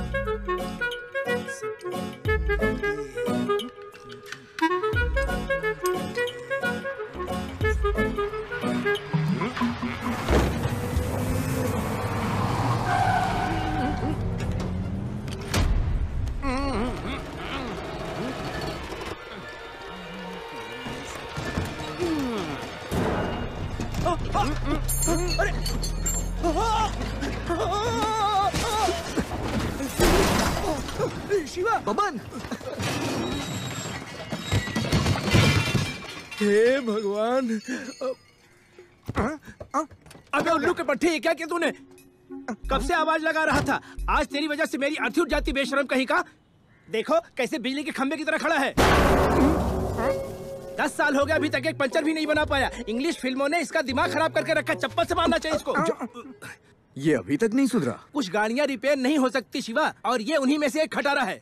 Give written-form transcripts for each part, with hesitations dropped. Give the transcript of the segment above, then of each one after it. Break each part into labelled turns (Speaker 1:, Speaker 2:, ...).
Speaker 1: शिवा, बबन!
Speaker 2: हे भगवान! अबे उल्लू के पट्टे, ये क्या किया तूने? कब से आवाज लगा रहा था? आज तेरी वजह से मेरी अर्थी उठ जाती बेशरम कहीं का। देखो कैसे बिजली के खंभे की तरह खड़ा है। 10 साल हो गए अभी तक एक पंचर भी नहीं बना पाया। इंग्लिश फिल्मों ने इसका दिमाग खराब करके रखा। चप्पल से मारना चाहिए इसको।
Speaker 1: ये अभी तक नहीं सुधरा।
Speaker 2: कुछ गाड़ियां रिपेयर नहीं हो सकती शिवा, और ये उन्हीं में से एक खटारा है।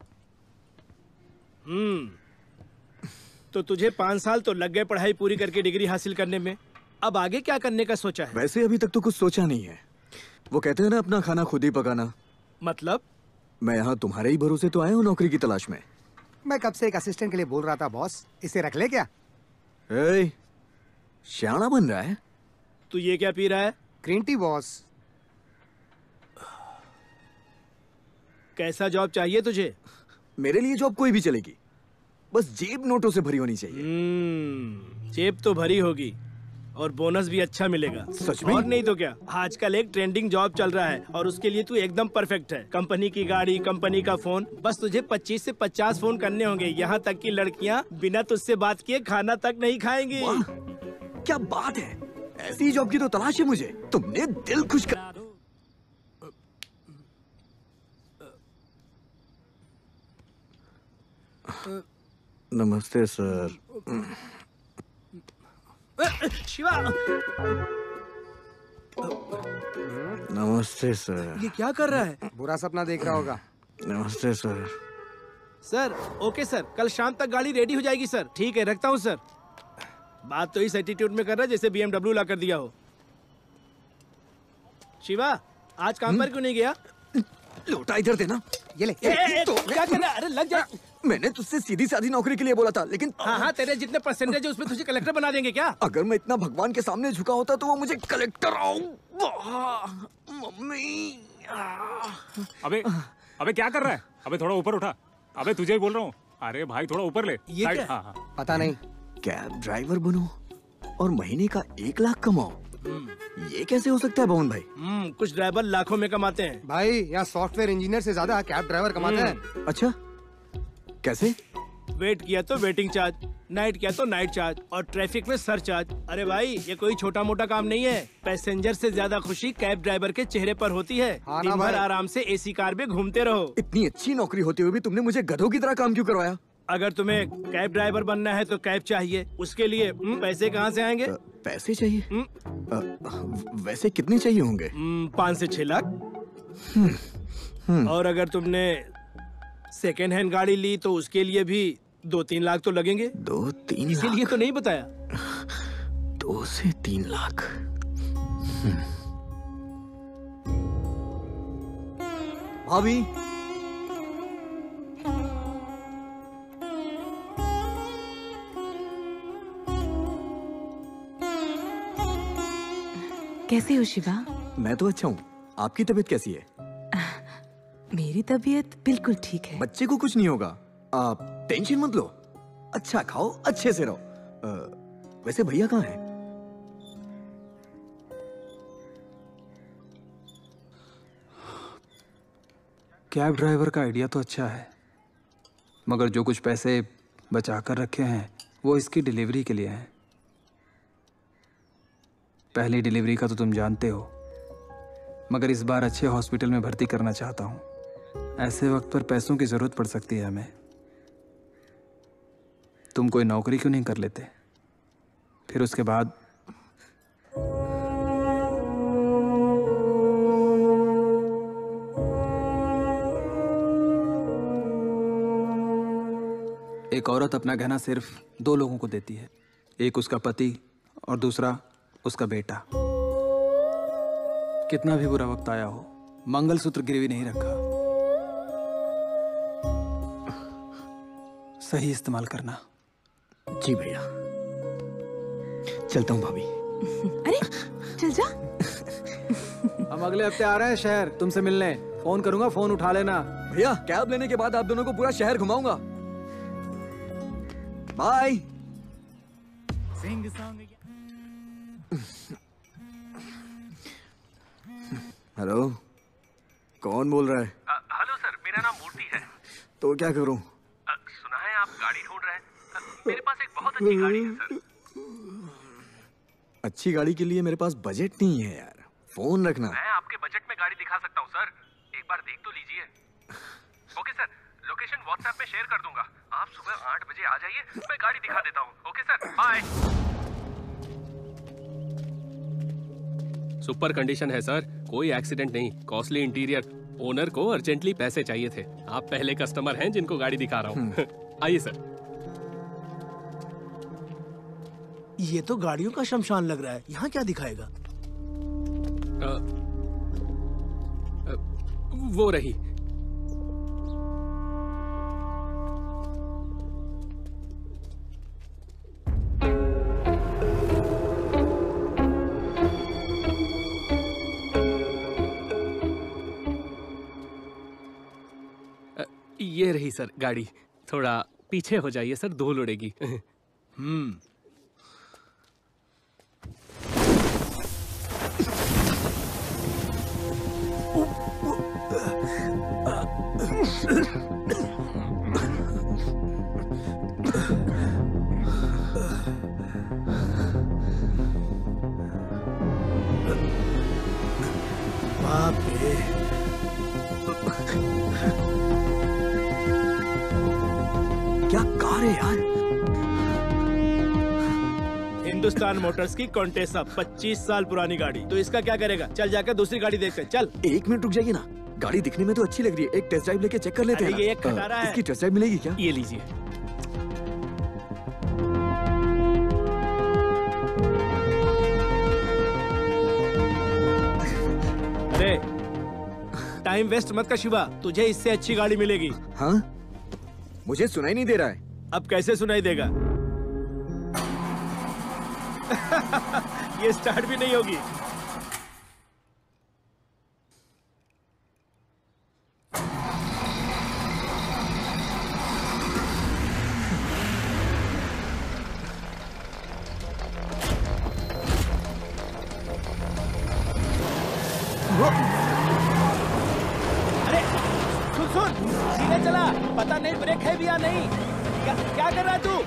Speaker 2: तो तुझे 5 साल तो लग गए पढ़ाई पूरी करके डिग्री हासिल करने में। अब आगे क्या करने का सोचा है?
Speaker 1: वैसे अभी तक तो कुछ सोचा नहीं है। वो कहते हैं ना, अपना खाना खुद ही पकाना।
Speaker 2: मतलब?
Speaker 1: मैं यहाँ तुम्हारे ही भरोसे तो आया हूँ नौकरी की तलाश में।
Speaker 3: मैं कब से एक असिस्टेंट के लिए बोल रहा था बॉस, इसे रख ले क्या?
Speaker 1: श्याना बन रहा है।
Speaker 2: तू ये क्या पी रहा है?
Speaker 3: Green tea boss.
Speaker 2: कैसा जॉब चाहिए तुझे?
Speaker 1: मेरे लिए जॉब कोई भी चलेगी, बस जेब नोटों से भरी होनी चाहिए।
Speaker 2: जेब तो भरी होगी और बोनस भी अच्छा मिलेगा।
Speaker 1: सच में?
Speaker 2: और नहीं तो क्या, आजकल एक ट्रेंडिंग जॉब चल रहा है और उसके लिए तू एकदम परफेक्ट है। कंपनी की गाड़ी, कंपनी का फोन, बस तुझे 25 से 50 फोन करने होंगे। यहाँ तक कि लड़कियाँ बिना तुझसे बात किए खाना तक नहीं खाएंगी।
Speaker 1: क्या बात है! ऐसी जॉब की तो तलाश है मुझे। तुमने दिल खुश कर। नमस्ते सर।
Speaker 2: शिवा!
Speaker 1: नमस्ते सर।
Speaker 2: ये क्या कर रहा है?
Speaker 3: बुरा सपना देख रहा होगा।
Speaker 1: नमस्ते सर।
Speaker 2: सर, ओके सर, कल शाम तक गाड़ी रेडी हो जाएगी सर। ठीक है, रखता हूँ सर। बात तो इस एटीट्यूड में कर रहा है जैसे BMW ला कर दिया हो। शिवा, आज काम पर क्यों नहीं गया?
Speaker 1: लोटा इधर देना।
Speaker 3: ये ले।
Speaker 2: तो क्या कर रहा है? अरे लग जा।
Speaker 1: मैंने तुझसे सीधी साधी नौकरी के लिए बोला था, लेकिन
Speaker 2: हाँ, तेरे जितने परसेंटेज है उसमें तुझे कलेक्टर बना देंगे क्या?
Speaker 1: अगर मैं इतना भगवान के सामने झुका होता तो वो मुझे कलेक्टर मम्मी।
Speaker 4: अबे क्या कर रहा है? अबे थोड़ा ऊपर उठा। अबे तुझे ही बोल रहा हूँ। अरे भाई थोड़ा ऊपर ले।
Speaker 2: ये क्या?
Speaker 4: हाँ।
Speaker 3: पता नहीं।
Speaker 1: कैब ड्राइवर बनो और महीने का 1 लाख कमाओ, ये कैसे हो सकता है भवन भाई?
Speaker 2: कुछ ड्राइवर लाखों में कमाते हैं
Speaker 3: भाई। यहाँ सॉफ्टवेयर इंजीनियर से ज्यादा कैब ड्राइवर कमाते हैं।
Speaker 1: अच्छा, कैसे?
Speaker 2: वेट किया तो वेटिंग चार्ज, नाइट किया तो नाइट चार्ज, और ट्रैफिक में सर चार्ज। अरे भाई, ये कोई छोटा मोटा काम नहीं है। पैसेंजर से ज्यादा खुशी कैब ड्राइवर के चेहरे पर होती है।
Speaker 3: हाँ ना
Speaker 2: दिन भर
Speaker 3: भाई।
Speaker 2: आराम से AC कार में घूमते रहो।
Speaker 1: इतनी अच्छी नौकरी होते हुए भी तुमने मुझे गधों की तरह काम क्यों करवाया?
Speaker 2: अगर तुम्हें कैब ड्राइवर बनना है तो कैब चाहिए, उसके लिए पैसे कहाँ से आएंगे?
Speaker 1: पैसे चाहिए? वैसे कितने चाहिए होंगे?
Speaker 2: 5 से 6 लाख। और अगर तुमने सेकेंड हैंड गाड़ी ली तो उसके लिए भी 2-3 लाख तो लगेंगे।
Speaker 1: 2-3 लाख?
Speaker 2: इसीलिए तो नहीं बताया।
Speaker 1: 2 से 3 लाख। भाभी,
Speaker 5: कैसे हो शिवा?
Speaker 1: मैं तो अच्छा हूँ। आपकी तबीयत कैसी है?
Speaker 5: मेरी तबीयत बिल्कुल ठीक है।
Speaker 1: बच्चे को कुछ नहीं होगा, आप टेंशन मत लो। अच्छा खाओ, अच्छे से रहो। वैसे भैया कहाँ है?
Speaker 6: कैब ड्राइवर का आइडिया तो अच्छा है, मगर जो कुछ पैसे बचा कर रखे हैं वो इसकी डिलीवरी के लिए हैं। पहली डिलीवरी का तो तुम जानते हो, मगर इस बार अच्छे हॉस्पिटल में भर्ती करना चाहता हूँ। ऐसे वक्त पर पैसों की ज़रूरत पड़ सकती है हमें। तुम कोई नौकरी क्यों नहीं कर लेते? फिर उसके बाद एक औरत अपना गहना सिर्फ 2 लोगों को देती है, एक उसका पति और दूसरा उसका बेटा। कितना भी बुरा वक्त आया हो, मंगलसूत्र गिरवी नहीं रखा। सही इस्तेमाल करना।
Speaker 1: जी भैया, चलता हूँ भाभी।
Speaker 5: अरे चल जा।
Speaker 6: हम अगले हफ्ते आ रहे हैं शहर तुमसे मिलने। फोन करूंगा, फोन उठा लेना।
Speaker 1: भैया कैब लेने के बाद आप दोनों को पूरा शहर घुमाऊंगा। बाय। हेलो, कौन बोल रहा है?
Speaker 7: हेलो सर, मेरा नाम मूर्ति है।
Speaker 1: तो क्या करूं?
Speaker 7: सुना है आप गाड़ी ढूंढ रहे हैं। मेरे पास एक बहुत अच्छी गाड़ी है सर।
Speaker 1: अच्छी गाड़ी के लिए मेरे पास बजट नहीं है यार। फोन रखना।
Speaker 7: मैं आपके बजट में गाड़ी दिखा सकता हूँ सर, एक बार देख तो लीजिए। ओके सर, लोकेशन व्हाट्सएप पे शेयर कर दूंगा। आप सुबह 8 बजे आ जाइए, मैं गाड़ी दिखा देता हूँ। Okay sir, bye.
Speaker 8: Super condition है सर, कोई एक्सीडेंट नहीं, कॉस्टली इंटीरियर। ओनर को अर्जेंटली पैसे चाहिए थे। आप पहले कस्टमर हैं जिनको गाड़ी दिखा रहा हूँ। आइए सर।
Speaker 2: ये तो गाड़ियों का शमशान लग रहा है, यहाँ क्या दिखाएगा?
Speaker 8: वो रही। ये रही सर गाड़ी। थोड़ा पीछे हो जाइए सर, धूल उड़ेगी।
Speaker 2: बाप रे,
Speaker 1: क्या कार है यार?
Speaker 2: हिंदुस्तान मोटर्स की कॉन्टेसा, 25 साल पुरानी गाड़ी। तो इसका क्या करेगा? चल जाकर दूसरी गाड़ी देखते हैं, चल।
Speaker 1: 1 मिनट रुक जाइए ना, गाड़ी दिखने में तो अच्छी लग रही है। एक टेस्ट ड्राइव लेके चेक कर लेते हैं
Speaker 2: अरे
Speaker 1: ना।
Speaker 2: ये एक खटारा है।
Speaker 1: इसकी टेस्ट ड्राइव मिलेगी क्या?
Speaker 8: ये लीजिए।
Speaker 2: अरे टाइम वेस्ट मत कर शिवा, तुझे इससे अच्छी गाड़ी मिलेगी।
Speaker 1: हाँ, मुझे सुनाई नहीं दे रहा है।
Speaker 2: अब कैसे सुनाई देगा? ये स्टार्ट भी नहीं होगी। अरे सुन, सीधे चला, पता नहीं ब्रेक है भी या नहीं। क्या कर रहा है तू?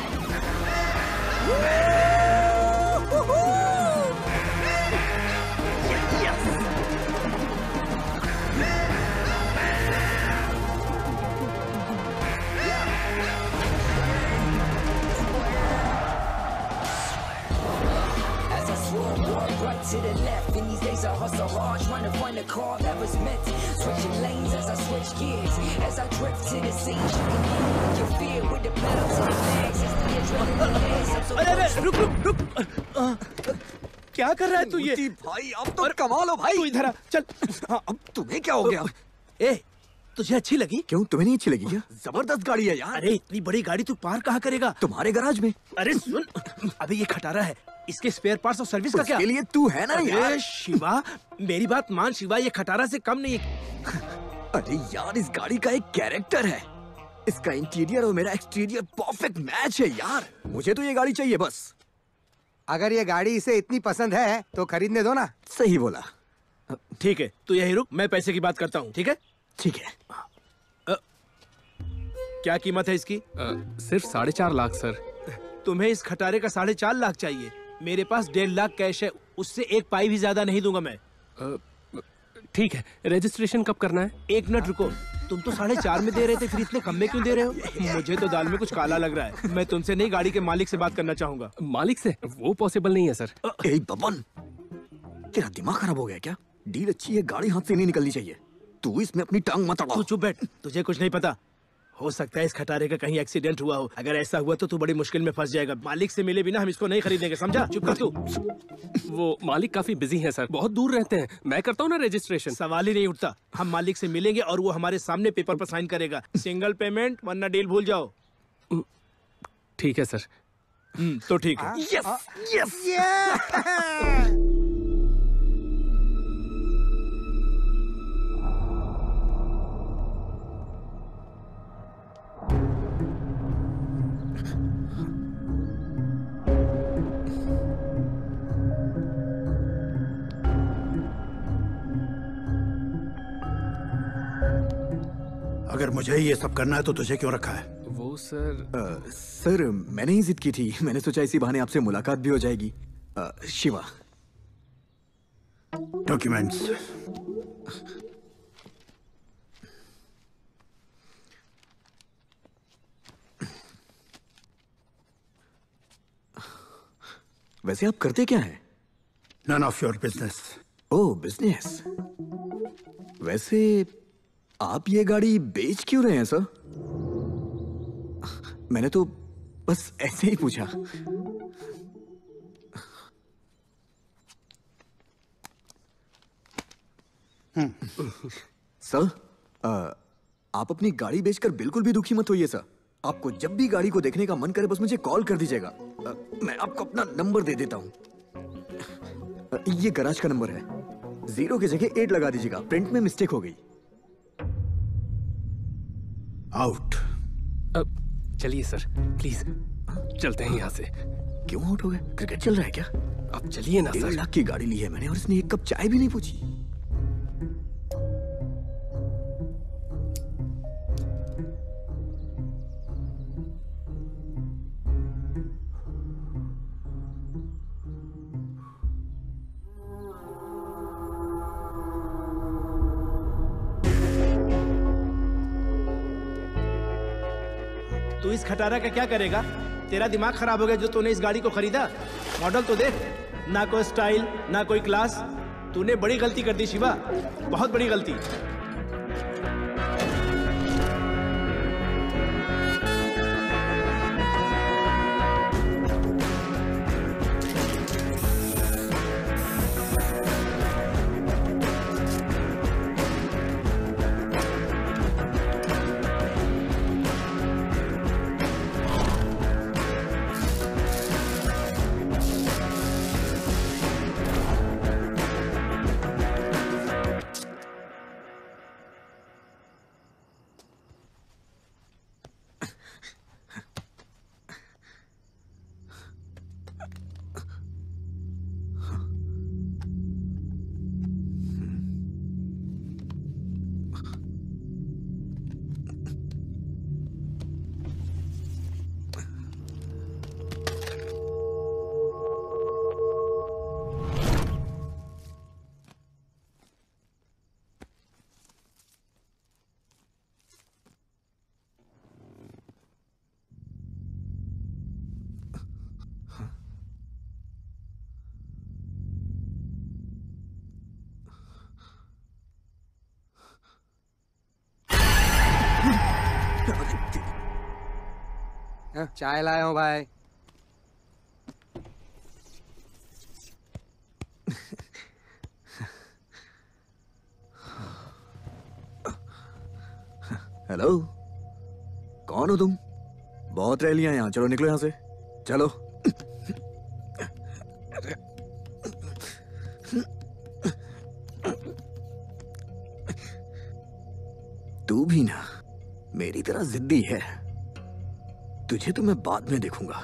Speaker 9: To the left, in these days I hustle hard, trying to find a car that was meant. Switching lanes as I switch gears, as I drift to the scenes. You can feel your fear with the pedal to the max. It's the adrenaline dance. I'm so
Speaker 2: अरे रुक। क्या कर रहा है तू ये?
Speaker 1: भाई अब तो कमाल हो भाई।
Speaker 2: तू इधर आ, चल।
Speaker 1: हाँ, अब तुम्हें क्या हो गया?
Speaker 2: ए, तुझे अच्छी लगी?
Speaker 1: क्यों, तुम्हें नहीं अच्छी लगी क्या? जबरदस्त गाड़ी है यार।
Speaker 2: अरे इतनी बड़ी गाड़ी तू पार कहाँ करेगा?
Speaker 1: तुम्हारे गैराज में।
Speaker 2: अरे सुन, अबे ये खटारा है, इसके स्पेयर पार्ट्स और सर्विस का क्या?
Speaker 1: उसके लिए तू है ना यार।
Speaker 2: अरे शिवा, मेरी बात मान शिवा, ये खटारा से कम नहीं है।
Speaker 1: अरे यार, इस गाड़ी का एक कैरेक्टर है। इसका इंटीरियर और मेरा एक्सटीरियर परफेक्ट मैच है यार। मुझे तो ये गाड़ी चाहिए बस।
Speaker 3: अगर ये गाड़ी इसे इतनी पसंद है तो खरीदने दो ना।
Speaker 1: सही बोला।
Speaker 2: ठीक है, तू यही रुक, मैं पैसे की बात करता हूँ, ठीक है?
Speaker 1: ठीक है।
Speaker 2: क्या कीमत है इसकी?
Speaker 8: सिर्फ 4.5 लाख सर।
Speaker 2: तुम्हें इस खटारे का 4.5 लाख चाहिए? मेरे पास 1.5 लाख कैश है, उससे एक पाई भी ज्यादा नहीं दूंगा मैं।
Speaker 8: ठीक है, रजिस्ट्रेशन कब करना है?
Speaker 2: 1 मिनट रुको, तुम तो 4.5 में दे रहे थे, फिर इतने कम में क्यों दे रहे हो? मुझे तो दाल में कुछ काला लग रहा है। मैं तुमसे नहीं, गाड़ी के मालिक से बात करना चाहूंगा।
Speaker 8: मालिक से? वो पॉसिबल नहीं है सर।
Speaker 1: ए बबन, तेरा दिमाग खराब हो गया क्या? डील अच्छी है, गाड़ी हाथ से नहीं निकलनी चाहिए। तू इसमें अपनी टांग मत अड़ा।
Speaker 2: तू चुप बैठ, तुझे कुछ नहीं पता। हो सकता है इस खटारे का कहीं एक्सीडेंट हुआ हो। अगर ऐसा हुआ तो तू बड़ी मुश्किल में फंस जाएगा। मालिक से मिले बिना हम इसको नहीं खरीदेंगे, समझा? चुप कर तू।
Speaker 8: वो मालिक काफी बिजी हैं सर, बहुत दूर रहते हैं। मैं करता हूँ ना रजिस्ट्रेशन।
Speaker 2: सवाल ही नहीं उठता। हम मालिक से मिलेंगे और वो हमारे सामने पेपर पर साइन करेगा। सिंगल पेमेंट, वरना डील भूल जाओ।
Speaker 8: ठीक है सर।
Speaker 2: तो ठीक है।
Speaker 1: Yes yes.
Speaker 10: अगर मुझे ये सब करना है तो तुझे क्यों रखा है?
Speaker 8: वो सर
Speaker 1: सर मैंने ही जिद की थी। मैंने सोचा इसी बहाने आपसे मुलाकात भी हो जाएगी। शिवा,
Speaker 10: डॉक्यूमेंट्स।
Speaker 1: वैसे आप करते क्या हैं?
Speaker 10: None of your business.
Speaker 1: Oh business. वैसे आप ये गाड़ी बेच क्यों रहे हैं सर? मैंने तो बस ऐसे ही पूछा। सर आप अपनी गाड़ी बेचकर बिल्कुल भी दुखी मत होइए सर। आपको जब भी गाड़ी को देखने का मन करे बस मुझे कॉल कर दीजिएगा। मैं आपको अपना नंबर दे देता हूं। ये गराज का नंबर है। 0 की जगह 8 लगा दीजिएगा, प्रिंट में मिस्टेक हो गई।
Speaker 10: आउट।
Speaker 8: चलिए सर प्लीज, चलते हैं यहाँ से।
Speaker 1: क्यों आउट हो गए? क्रिकेट चल रहा है क्या?
Speaker 8: अब चलिए ना सर।
Speaker 1: 1.5 लाख की गाड़ी ली है मैंने और इसने 1 कप चाय भी नहीं पूछी।
Speaker 2: तू इस खटारा का क्या करेगा? तेरा दिमाग खराब हो गया जो तूने इस गाड़ी को खरीदा। मॉडल तो देख, ना कोई स्टाइल ना कोई क्लास। तूने बड़ी गलती कर दी शिवा, बहुत बड़ी गलती।
Speaker 3: चाय लाया हूँ भाई।
Speaker 1: हेलो, कौन हो तुम? बहुत रैलियां यहाँ, चलो निकलो यहाँ से, चलो। तू भी ना मेरी तरह जिद्दी है। तुझे तो मैं बाद में देखूंगा।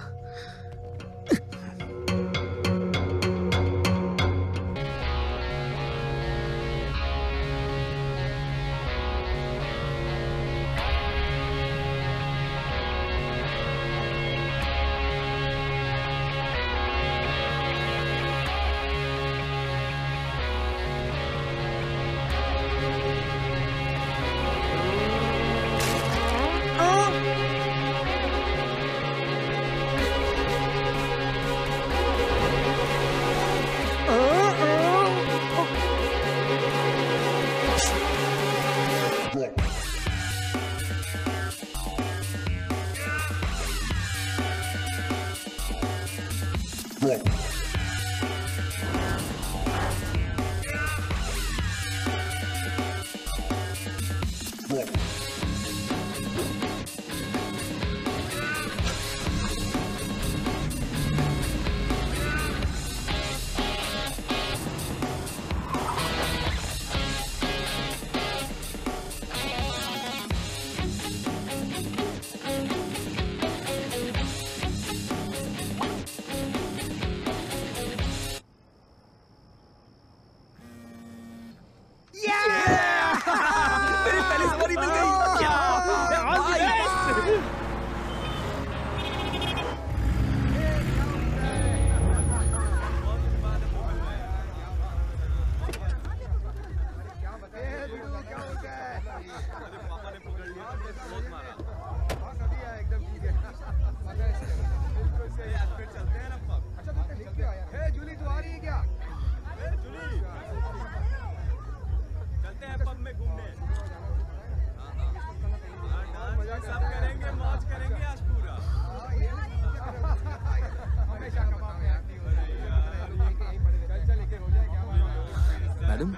Speaker 1: मैडम,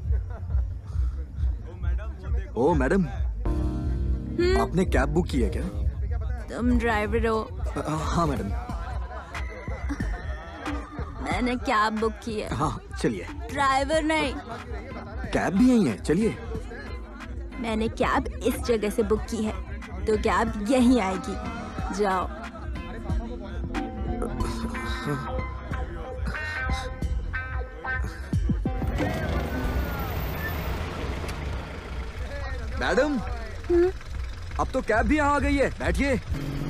Speaker 1: ओ मैडम, आपने कैब बुक की है क्या?
Speaker 11: तुम ड्राइवर हो?
Speaker 1: हाँ मैडम।
Speaker 11: मैंने कैब बुक की है।
Speaker 1: हाँ चलिए।
Speaker 11: ड्राइवर नहीं।
Speaker 1: कैब भी यही है, चलिए।
Speaker 11: मैंने कैब इस जगह से बुक की है, तो कैब यहीं आएगी। जाओ।
Speaker 1: मैडम, अब तो कैब भी यहाँ आ गई है, बैठिए।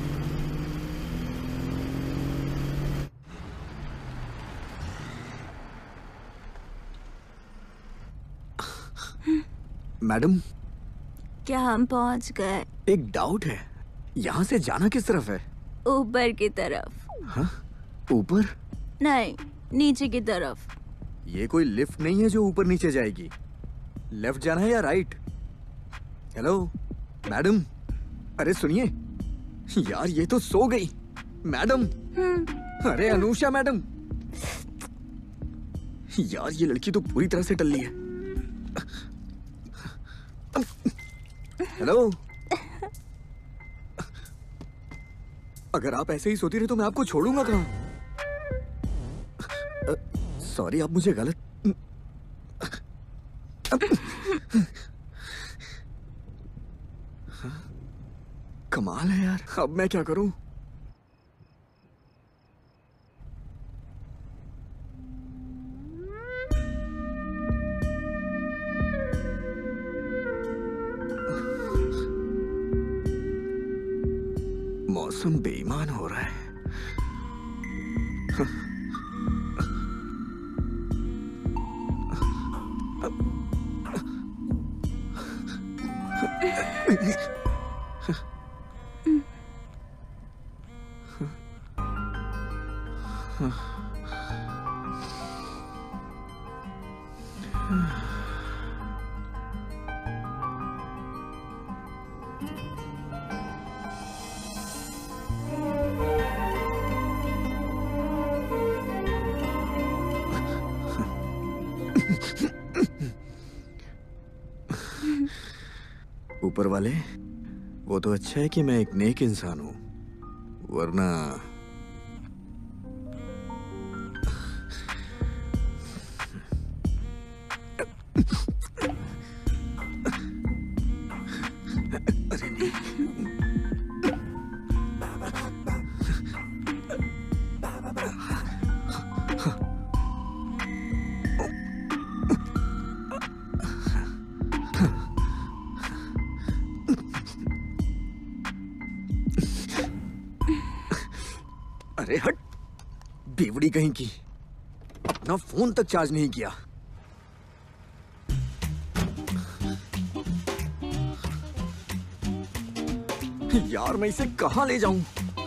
Speaker 1: मैडम,
Speaker 11: क्या हम पहुंच गए?
Speaker 1: एक डाउट है, यहाँ से जाना किस तरफ है?
Speaker 11: ऊपर की तरफ।
Speaker 1: हाँ? ऊपर?
Speaker 11: नहीं, नीचे की तरफ।
Speaker 1: ये कोई लिफ्ट नहीं है जो ऊपर नीचे जाएगी। लेफ्ट जाना है या राइट? हेलो मैडम, अरे सुनिए यार, ये तो सो गई। मैडम, अरे अनुषा मैडम, यार ये लड़की तो पूरी तरह से टल्ली है। हेलो, अगर आप ऐसे ही सोती रहे तो मैं आपको छोड़ूंगा कहाँ? सॉरी, आप मुझे गलत। कमाल है यार, अब मैं क्या करूं? मौसम बेईमान हो रहा है। ऊपर वाले, वो तो अच्छा है कि मैं एक नेक इंसान हूं, वरना अरे नहीं। अरे हट, बेवड़ी कहीं की, अपना फोन तक चार्ज नहीं किया। यार मैं इसे कहाँ ले जाऊं?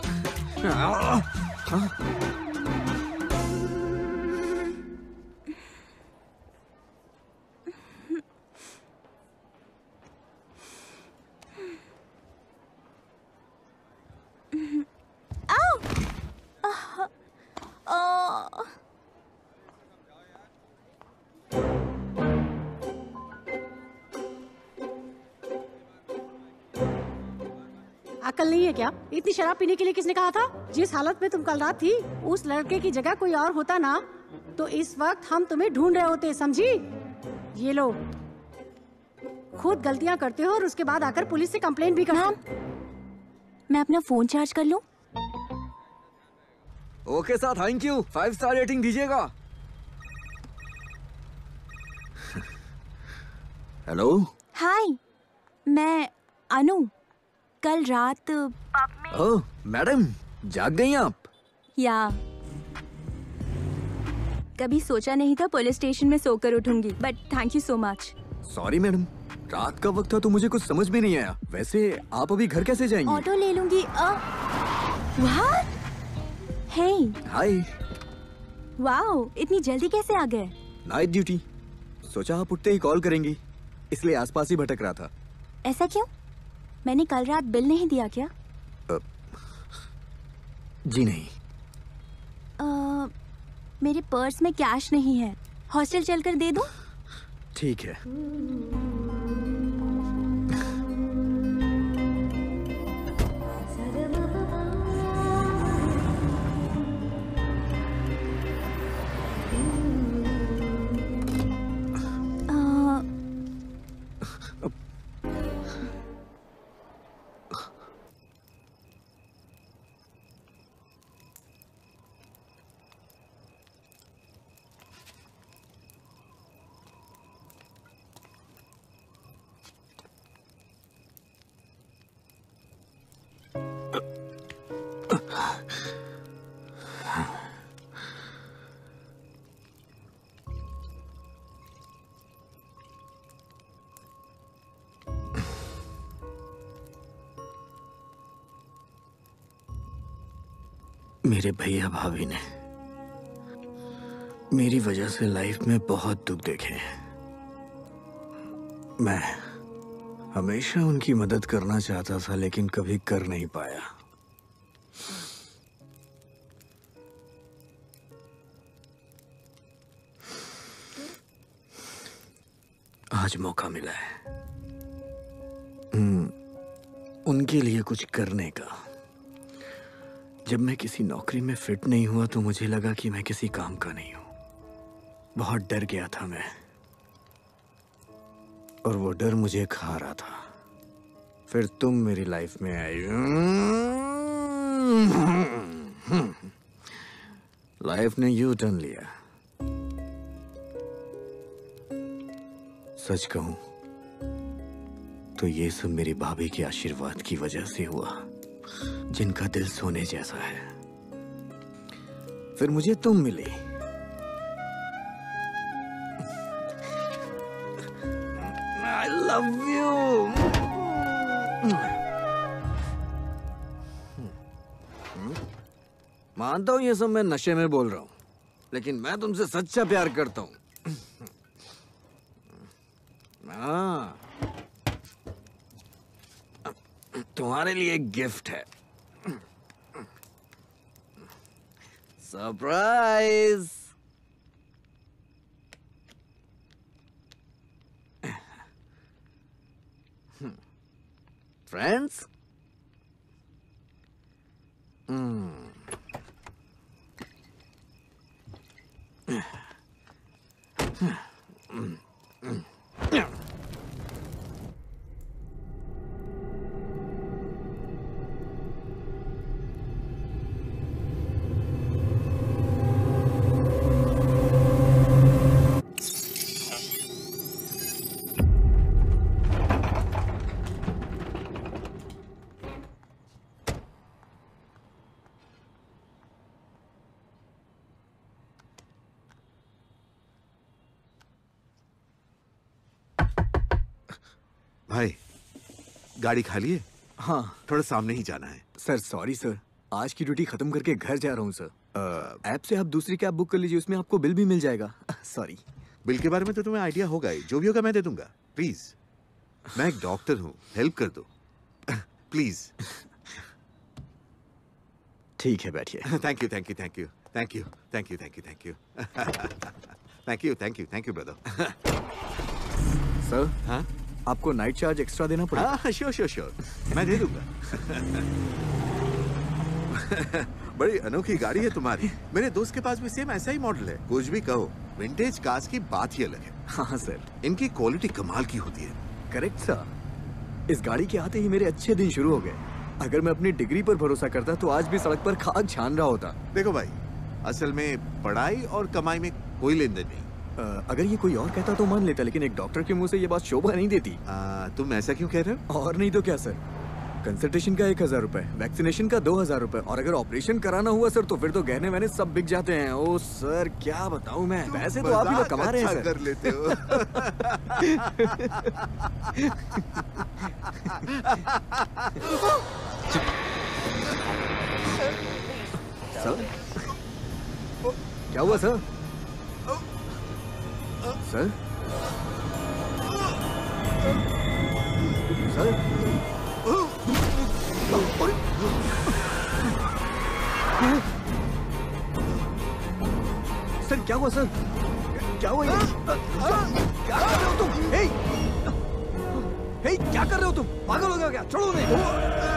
Speaker 12: अकल नहीं है क्या? इतनी शराब पीने के लिए किसने कहा था? जिस हालत में तुम कल रात थी, उस लड़के की जगह कोई और होता ना, तो इस वक्त हम तुम्हें ढूंढ रहे होते, समझी? ये लो, खुद गलतियां करते हो और उसके बाद आकर पुलिस से कंप्लेंट भी करते हो।
Speaker 11: मैं अपना फोन चार्ज कर लूं?
Speaker 1: Okay sir, thank you. 5 star rating दीजिएगा। हेलो,
Speaker 11: हाय, मैं अनु। कल रात
Speaker 1: ओह मैडम, जाग गई आप?
Speaker 11: या कभी सोचा नहीं था पुलिस स्टेशन में सोकर उठूंगी, but thank you so much.
Speaker 1: Sorry madam, रात का वक्त था तो मुझे कुछ समझ में नहीं आया। वैसे आप अभी घर कैसे जाएंगी?
Speaker 11: ऑटो ले लूंगी। व्हाट? Hey,
Speaker 1: hi.
Speaker 11: वाओ, इतनी जल्दी कैसे आ गए?
Speaker 1: नाइट ड्यूटी, सोचा आप उठते ही कॉल करेंगी, इसलिए आसपास ही भटक रहा था।
Speaker 11: ऐसा क्यों? मैंने कल रात बिल नहीं दिया क्या?
Speaker 1: जी नहीं।
Speaker 11: मेरे पर्स में कैश नहीं है, हॉस्टल चलकर दे दूं?
Speaker 1: ठीक है। मेरे भैया भाभी ने मेरी वजह से लाइफ में बहुत दुख देखे हैं। मैं हमेशा उनकी मदद करना चाहता था लेकिन कभी कर नहीं पाया। आज मौका मिला है उनके लिए कुछ करने का। जब मैं किसी नौकरी में फिट नहीं हुआ तो मुझे लगा कि मैं किसी काम का नहीं हूं। बहुत डर गया था मैं, और वो डर मुझे खा रहा था। फिर तुम मेरी लाइफ में आई। लाइफ ने यू टर्न लिया। सच कहूं तो ये सब मेरी भाभी के आशीर्वाद की वजह से हुआ, जिनका दिल सोने जैसा है। फिर मुझे तुम मिली। I love you। मानता हूं ये सब मैं नशे में बोल रहा हूं, लेकिन मैं तुमसे सच्चा प्यार करता हूं। हाँ, तुम्हारे लिए एक गिफ्ट है। सरप्राइज। फ्रेंड्स,
Speaker 13: भाई, गाड़ी खाली है?
Speaker 1: हाँ,
Speaker 13: थोड़ा सामने ही जाना है।
Speaker 1: सर सॉरी सर, आज की ड्यूटी खत्म करके घर जा रहा हूँ सर। ऐप से आप दूसरी कैब बुक कर लीजिए, उसमें आपको बिल भी मिल जाएगा। सॉरी।
Speaker 13: बिल के बारे में तो तुम्हें आइडिया होगा ही, जो भी होगा मैं दे दूंगा। प्लीज, मैं एक डॉक्टर हूँ, हेल्प कर दो प्लीज।
Speaker 1: ठीक है, बैठिए।
Speaker 13: Thank you thank you thank you thank you thank you thank you thank you thank you thank you thank you brother.
Speaker 1: Sir, हाँ, आपको नाइट चार्ज एक्स्ट्रा देना पड़ेगा।
Speaker 13: हाँ, श्योर श्योर श्योर, मैं दे दूंगा। बड़ी अनोखी गाड़ी है तुम्हारी। मेरे दोस्त के पास भी सेम ऐसा ही मॉडल है। कुछ भी कहो, विंटेज कार्स की बात ही अलग है।
Speaker 1: हाँ सर,
Speaker 13: इनकी क्वालिटी कमाल की होती है।
Speaker 1: Correct sir. इस गाड़ी के आते ही मेरे अच्छे दिन शुरू हो गए। अगर मैं अपनी डिग्री पर भरोसा करता तो आज भी सड़क पर खाक छान रहा होता।
Speaker 13: देखो भाई, असल में पढ़ाई और कमाई में कोई लेन देन नहीं।
Speaker 1: अगर ये कोई और कहता तो मान लेता, लेकिन एक डॉक्टर के मुंह से ये बात शोभा नहीं देती।
Speaker 13: तुम ऐसा क्यों कह रहे हो?
Speaker 1: और नहीं तो क्या सर, कंसल्टेशन का 1000 रुपए, वैक्सीनेशन का 2000 रुपए, और अगर ऑपरेशन कराना हुआ सर तो फिर तो गहने वहने सब बिक जाते हैं। ओ सर, क्या बताऊं मैं। वैसे तो आप ही लोग कमा रहे हैं सर।
Speaker 13: कर लेते हो।
Speaker 1: सर, क्या हुआ सर? सर, सर, सर क्या हुआ सर? क्या हुआ ये? क्या कर रहे हो तुम? हे, क्या कर रहे हो तुम? पागल हो गए क्या? छोड़ो उन्हें।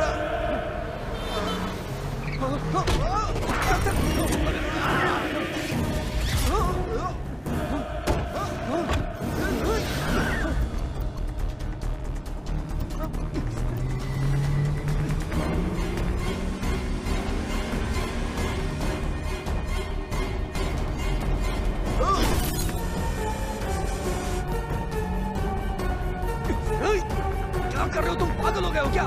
Speaker 1: क्या कर रहे हो तुम? पागल हो गए हो क्या?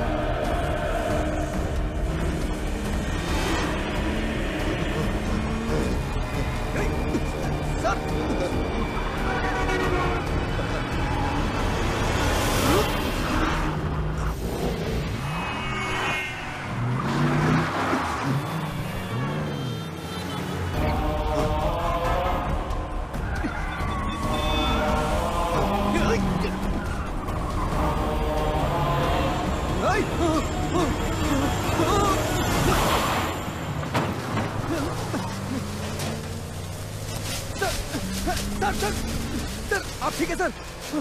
Speaker 1: सर, आप ठीक है सर?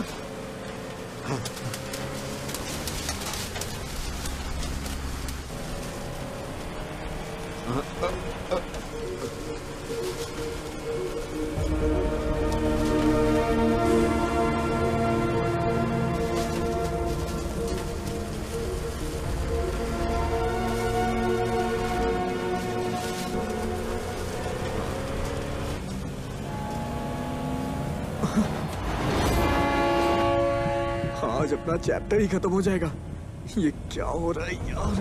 Speaker 1: आज अपना चैप्टर ही खत्म हो जाएगा। ये क्या हो रहा है यार?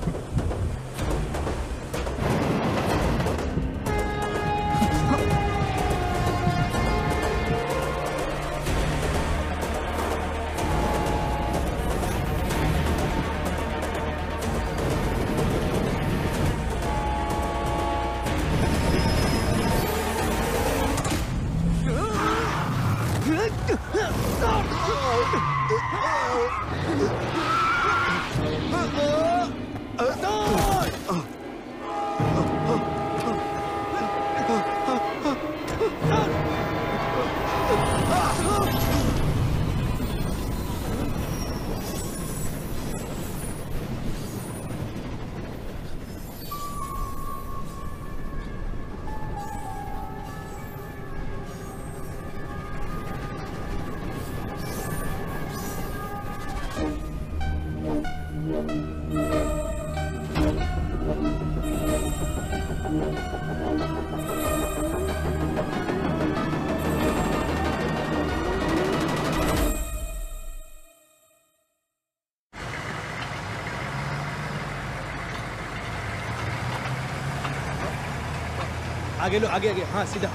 Speaker 2: आगे लो, आगे आगे। हाँ सीधा।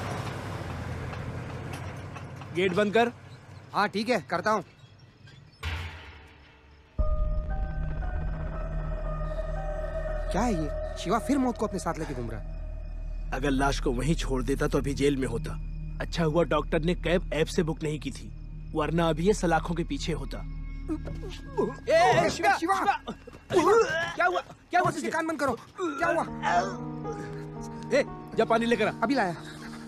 Speaker 2: गेट बंद कर।
Speaker 3: हाँ ठीक है, करता हूँ। क्या है ये? शिवा फिर मौत को अपने साथ लेके घूम रहा है।
Speaker 2: अगर लाश को वहीं छोड़ देता तो अभी जेल में होता। अच्छा हुआ डॉक्टर ने कैब ऐप से बुक नहीं की थी, वरना अभी ये सलाखों के पीछे होता।
Speaker 3: शिवा, शिवा!
Speaker 2: क्या हुआ? क्या हुआ?
Speaker 3: कान बंद करो। क्या हुआ?
Speaker 2: जा पानी लेकर आ।
Speaker 3: अभी लाया।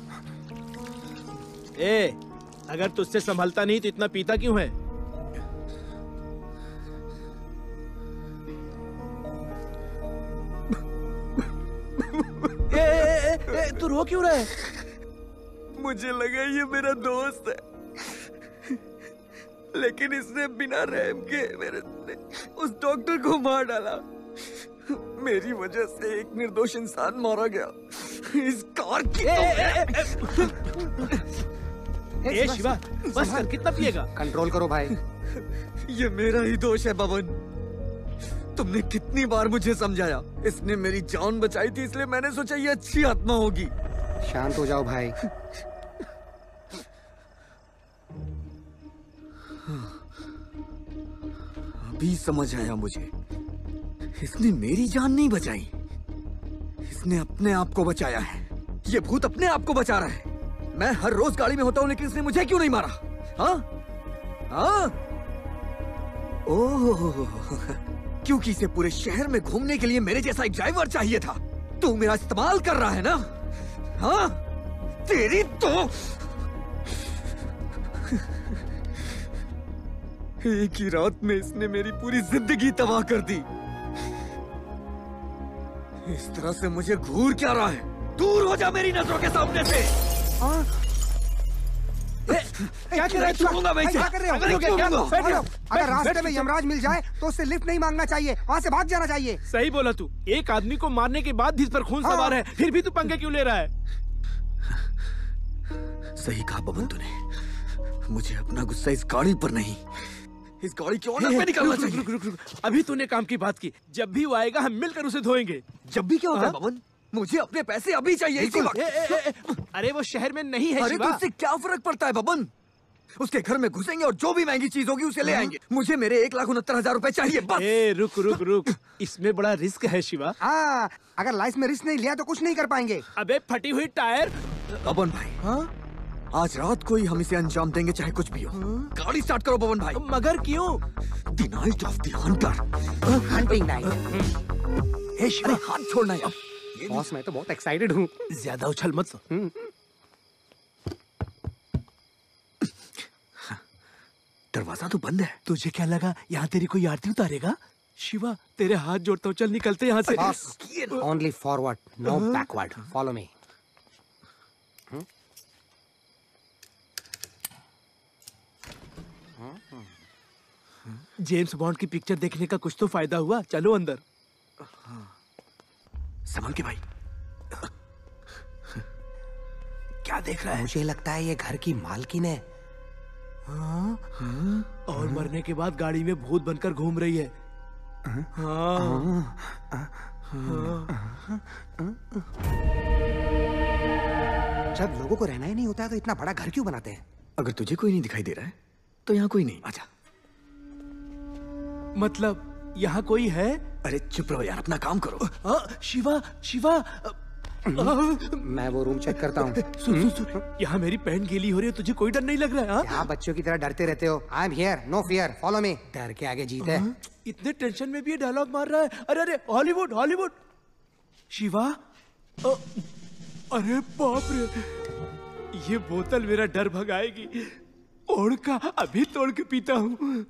Speaker 2: अगर तुझसे संभलता नहीं तो इतना पीता क्यों है? तू रो क्यों रहा है?
Speaker 1: मुझे लगा ये मेरा दोस्त है, लेकिन इसने बिना रहम के मेरे उस डॉक्टर को मार डाला। मेरी वजह से एक निर्दोष इंसान मारा गया। इस कार की
Speaker 2: शिवा, बस कर, कितना पिएगा?
Speaker 3: कंट्रोल करो भाई।
Speaker 1: ये मेरा ही दोष है बबन। तुमने कितनी बार मुझे समझाया। इसने मेरी जान बचाई थी, इसलिए मैंने सोचा ये अच्छी आत्मा होगी।
Speaker 3: शांत हो जाओ भाई।
Speaker 1: अभी समझ आया मुझे। इसने मेरी जान नहीं बचाई, इसने अपने आप को बचाया है। ये भूत अपने आप को बचा रहा है। मैं हर रोज गाड़ी में होता हूँ, लेकिन इसने मुझे क्यों नहीं मारा? हाँ हाँ, ओह, क्योंकि इसे पूरे शहर में घूमने के लिए मेरे जैसा एक ड्राइवर चाहिए था। तू मेरा इस्तेमाल कर रहा है ना? हाँ, तेरी तो एक ही रात में इसने मेरी पूरी जिंदगी तबाह कर दी। इस तरह से मुझे घूर क्या रहा है? दूर हो जा मेरी नजरों के सामने से।
Speaker 3: क्या कर रहे हो?
Speaker 1: छूऊंगा मैं इसे।
Speaker 3: क्या कर रहे हो? अगर रास्ते में यमराज मिल जाए तो उससे लिफ्ट नहीं मांगना चाहिए, वहाँ से भाग जाना चाहिए।
Speaker 2: सही बोला तू। एक आदमी को मारने के बाद भी इस पर खून सवार है, फिर भी तू पंगे क्यों ले रहा है?
Speaker 1: सही कहा पवन तूने। मुझे अपना गुस्सा इस गाड़ी पर नहीं, इस गाड़ी के ओनर पे निकालना चाहिए।
Speaker 2: रुक। अभी तूने काम की बात की, जब भी वो आएगा हम मिलकर उसे धोएंगे।
Speaker 1: जब भी क्या होता है पवन? मुझे अपने पैसे अभी चाहिए, इसी वक्त।
Speaker 2: अरे वो शहर में नहीं है।
Speaker 1: अरे तो उससे क्या फर्क पड़ता है बबन? उसके घर में घुसेंगे और जो भी महंगी चीज होगी उसे ले आएंगे। मुझे मेरे 1,69,000 रुपए चाहिए बस।
Speaker 2: रुक। इसमें बड़ा रिस्क है शिवा।
Speaker 3: हाँ, अगर लाइफ में रिस्क नहीं लिया तो कुछ नहीं कर पाएंगे।
Speaker 2: अबे फटी हुई टायर।
Speaker 1: बबन भाई, आज रात को ही हम इसे अंजाम देंगे, चाहे कुछ भी हो। गाड़ी स्टार्ट करो बबन भाई।
Speaker 2: मगर क्यों?
Speaker 1: The night of the hunter.
Speaker 3: Hunting knight.
Speaker 1: Hey Shiva, हाथ छोड़ना यार।
Speaker 3: बॉस, मैं तो बहुत एक्साइटेड हूँ।
Speaker 2: ज्यादा उछल मत।
Speaker 1: दरवाजा तो बंद है।
Speaker 2: तुझे क्या लगा यहाँ तेरी कोई आरती उतारेगा? शिवा, तेरे हाथ जोड़ता हूँ, चल निकलते यहाँ से।
Speaker 3: Only forward, no backward. Follow me.
Speaker 2: James Bond की पिक्चर देखने का कुछ तो फायदा हुआ। चलो अंदर।
Speaker 1: संभल के भाई।
Speaker 2: क्या देख रहा है?
Speaker 3: मुझे लगता है ये घर की मालकिन है।
Speaker 2: और मरने के बाद गाड़ी में भूत बनकर घूम रही है।
Speaker 3: जब लोगों को रहना ही नहीं होता है तो इतना बड़ा घर क्यों बनाते हैं?
Speaker 1: अगर तुझे कोई नहीं दिखाई दे रहा है तो यहाँ कोई नहीं। आजा।
Speaker 2: मतलब यहाँ कोई है?
Speaker 1: अरे चुप रहो यार, अपना काम करो।
Speaker 2: शिवा।
Speaker 3: मैं वो रूम चेक करता हूँ।
Speaker 2: सुन। यहाँ मेरी पैंट गीली हो रही है, तुझे कोई डर नहीं लग रहा है?
Speaker 3: यहाँ बच्चों की तरह डरते रहते हो। I am here, no fear, follow me. डर के आगे जीत है।
Speaker 2: इतने टेंशन में भी ये डायलॉग मार रहा है। अरे हॉलीवुड। शिवा, अरे बाप रे, ये बोतल मेरा डर भगाएगी। ओढ़ का अभी तोड़ के पीता हूँ।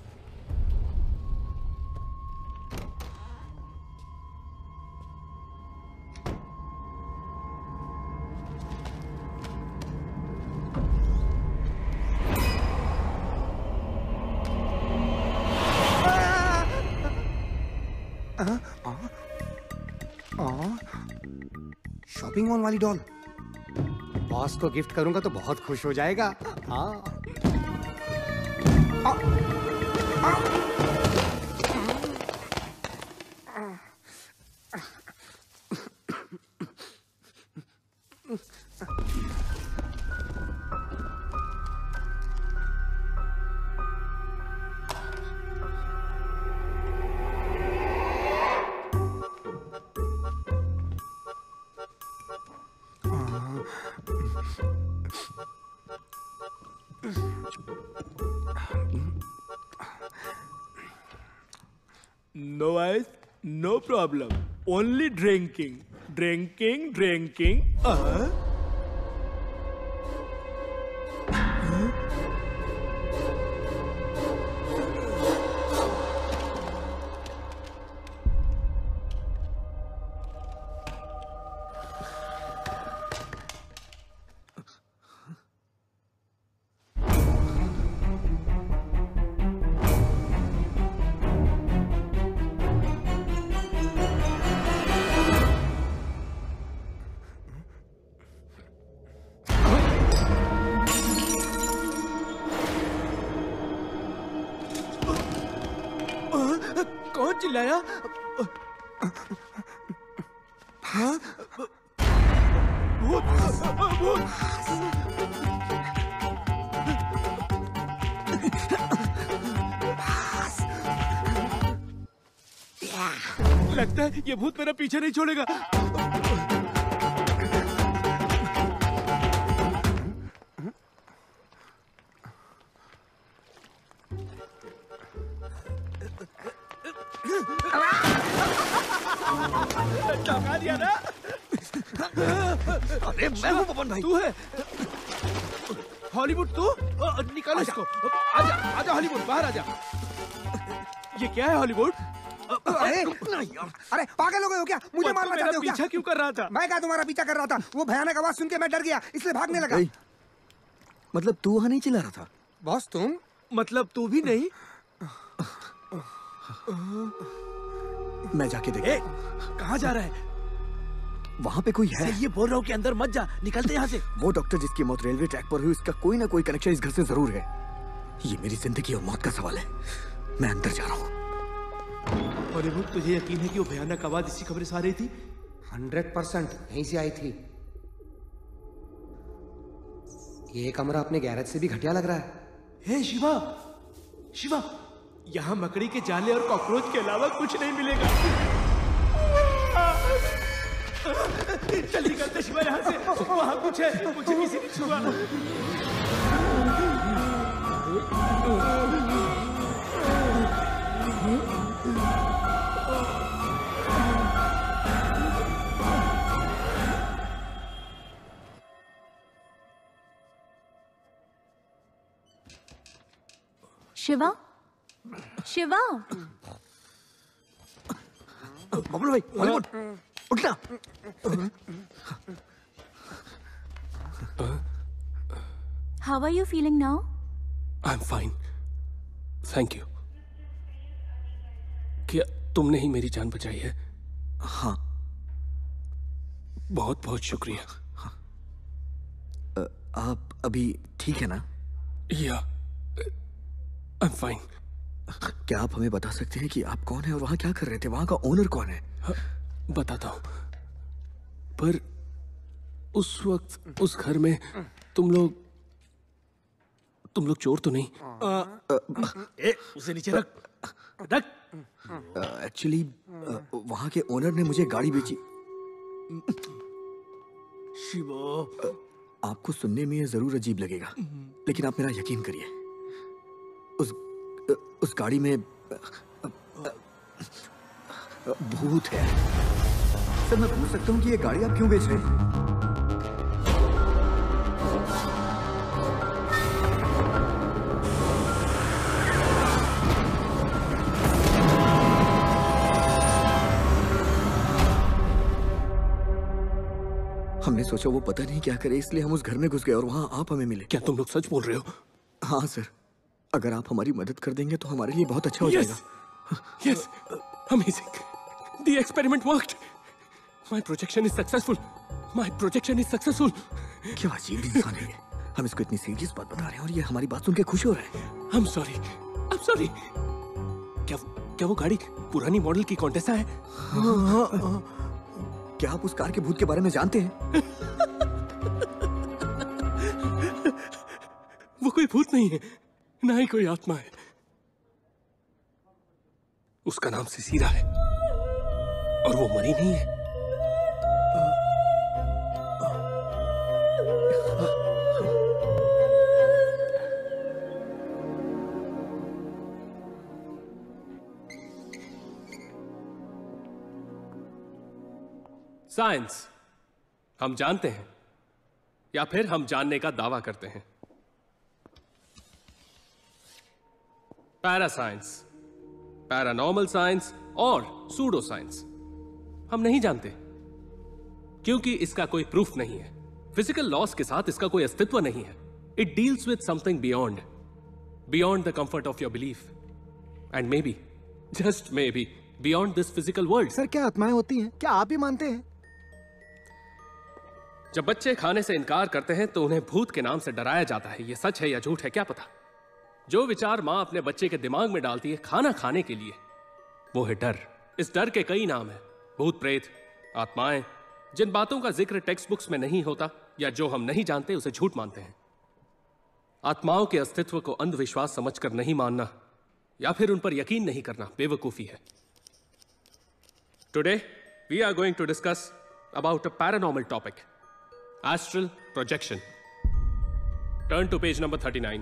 Speaker 3: शॉपिंग मॉल वाली डॉल बॉस को गिफ्ट करूंगा तो बहुत खुश हो जाएगा।
Speaker 2: No ice, no problem. Only drinking. कौन चिल्लाया? लगता है ये भूत मेरा पीछे नहीं छोड़ेगा। चौंका दिया ना।
Speaker 1: अरे मैं हूँ पवन भाई।
Speaker 2: तू है हॉलीवुड तू? निकाल इसको। आजा आजा हॉलीवुड, बाहर आजा। ये क्या है हॉलीवुड?
Speaker 3: अरे अरे पागल हो गए हो क्या? मुझे मारना चाहते हो क्या?
Speaker 2: पीछा क्यों कर रहा था?
Speaker 3: मैं क्या तुम्हारा पीछा कर रहा था? वो भयानक आवाज सुन के मैं डर गया, इसलिए भागने लगा।
Speaker 1: मतलब तू वहाँ नहीं चिल्ला रहा था?
Speaker 3: बॉस तुम?
Speaker 2: मतलब तू भी नहीं?
Speaker 1: मैं जाके देख।
Speaker 2: कहाँ जा रहा है?
Speaker 1: वहाँ पे कोई है?
Speaker 2: ये बोल रहा हूँ कि अंदर मत जा, निकलते यहाँ से।
Speaker 1: वो डॉक्टर जिसकी मौत रेलवे ट्रैक पर हुई, उसका कोई ना कोई कनेक्शन इस घर से जरूर है। ये मेरी जिंदगी और मौत का सवाल है। मैं अंदर जा रहा हूँ।
Speaker 2: हॉलीवुड, तुझे यकीन है कि वो भयानक आवाज इसी कमरे से आ रही थी?
Speaker 3: 100% यहीं से आई थी। ये कमरा अपने गैरेज से भी घटिया लग रहा है।
Speaker 2: हे शिवा, शिवा, यहाँ मकड़ी के जाले और कॉकरोच के अलावा कुछ नहीं मिलेगा। जल्दी करते शिवा यहाँ से, वहाँ कुछ है, मुझे किसी ने छुआ।
Speaker 11: शिवा, शिवा।
Speaker 1: बबलू भाई, हॉलीवुड, उठना।
Speaker 11: How are you feeling now?
Speaker 8: I'm fine. Thank you. क्या तुमने ही मेरी जान बचाई है?
Speaker 1: हाँ।
Speaker 8: बहुत बहुत शुक्रिया।
Speaker 1: आप अभी ठीक है ना?
Speaker 8: या I'm fine.
Speaker 1: क्या आप हमें बता सकते हैं कि आप कौन है और वहाँ क्या कर रहे थे? वहाँ का ओनर कौन है?
Speaker 8: बताता हूँ, पर उस वक्त उस घर में तुम लोग चोर तो नहीं?
Speaker 2: उसे नीचे रख, रख।
Speaker 1: एक्चुअली वहाँ के ओनर ने मुझे गाड़ी बेची।
Speaker 2: शिवा,
Speaker 1: आपको सुनने में ये जरूर अजीब लगेगा, लेकिन आप मेरा यकीन करिए, उस गाड़ी में भूत है। सर, मैं पूछ सकता हूँ कि ये गाड़ी आप क्यों बेच रहे हैं? हमने सोचा वो पता नहीं क्या करे, इसलिए हम उस घर में घुस गए और वहाँ आप हमें मिले।
Speaker 8: क्या तुम लोग सच बोल रहे हो?
Speaker 1: हाँ सर, अगर आप हमारी मदद कर देंगे तो हमारे लिए बहुत अच्छा हो जाएगा।
Speaker 8: Yes, amazing. The experiment worked. My projection is successful. My projection is successful.
Speaker 1: क्या अजीब इंसान है ये। हम इसको इतनी सीरियस बात बता रहे हैं और ये हमारी बात सुन के खुश हो रहा है।
Speaker 8: I'm sorry. I'm sorry. क्या वो गाड़ी पुरानी मॉडल की कॉन्टेसा है?
Speaker 1: हाँ। क्या आप उस कार के भूत के बारे में जानते हैं?
Speaker 8: वो कोई भूत नहीं है, ना ही कोई आत्मा है। उसका नाम सिसीरा है और वो मरी नहीं है। साइंस हम जानते हैं या फिर हम जानने का दावा करते हैं। पैरासाइंस, पैरानॉर्मल साइंस और सूडो साइंस हम नहीं जानते, क्योंकि इसका कोई प्रूफ नहीं है। फिजिकल लॉस के साथ इसका कोई अस्तित्व नहीं है। It deals with something beyond the comfort of your belief and may be, just may be, beyond this physical world.
Speaker 3: Sir, क्या आत्माएं होती हैं? क्या आप ही मानते हैं?
Speaker 8: जब बच्चे खाने से इनकार करते हैं तो उन्हें भूत के नाम से डराया जाता है। यह सच है या झूठ है क्या पता। जो विचार मां अपने बच्चे के दिमाग में डालती है खाना खाने के लिए, वो है डर। इस डर के कई नाम हैं, भूत प्रेत, आत्माएं। जिन बातों का जिक्र टेक्स्ट बुक्स में नहीं होता या जो हम नहीं जानते उसे झूठ मानते हैं। आत्माओं के अस्तित्व को अंधविश्वास समझकर नहीं मानना या फिर उन पर यकीन नहीं करना बेवकूफी है। Today we are going to discuss about a paranormal topic, astral projection. Turn to page number 39।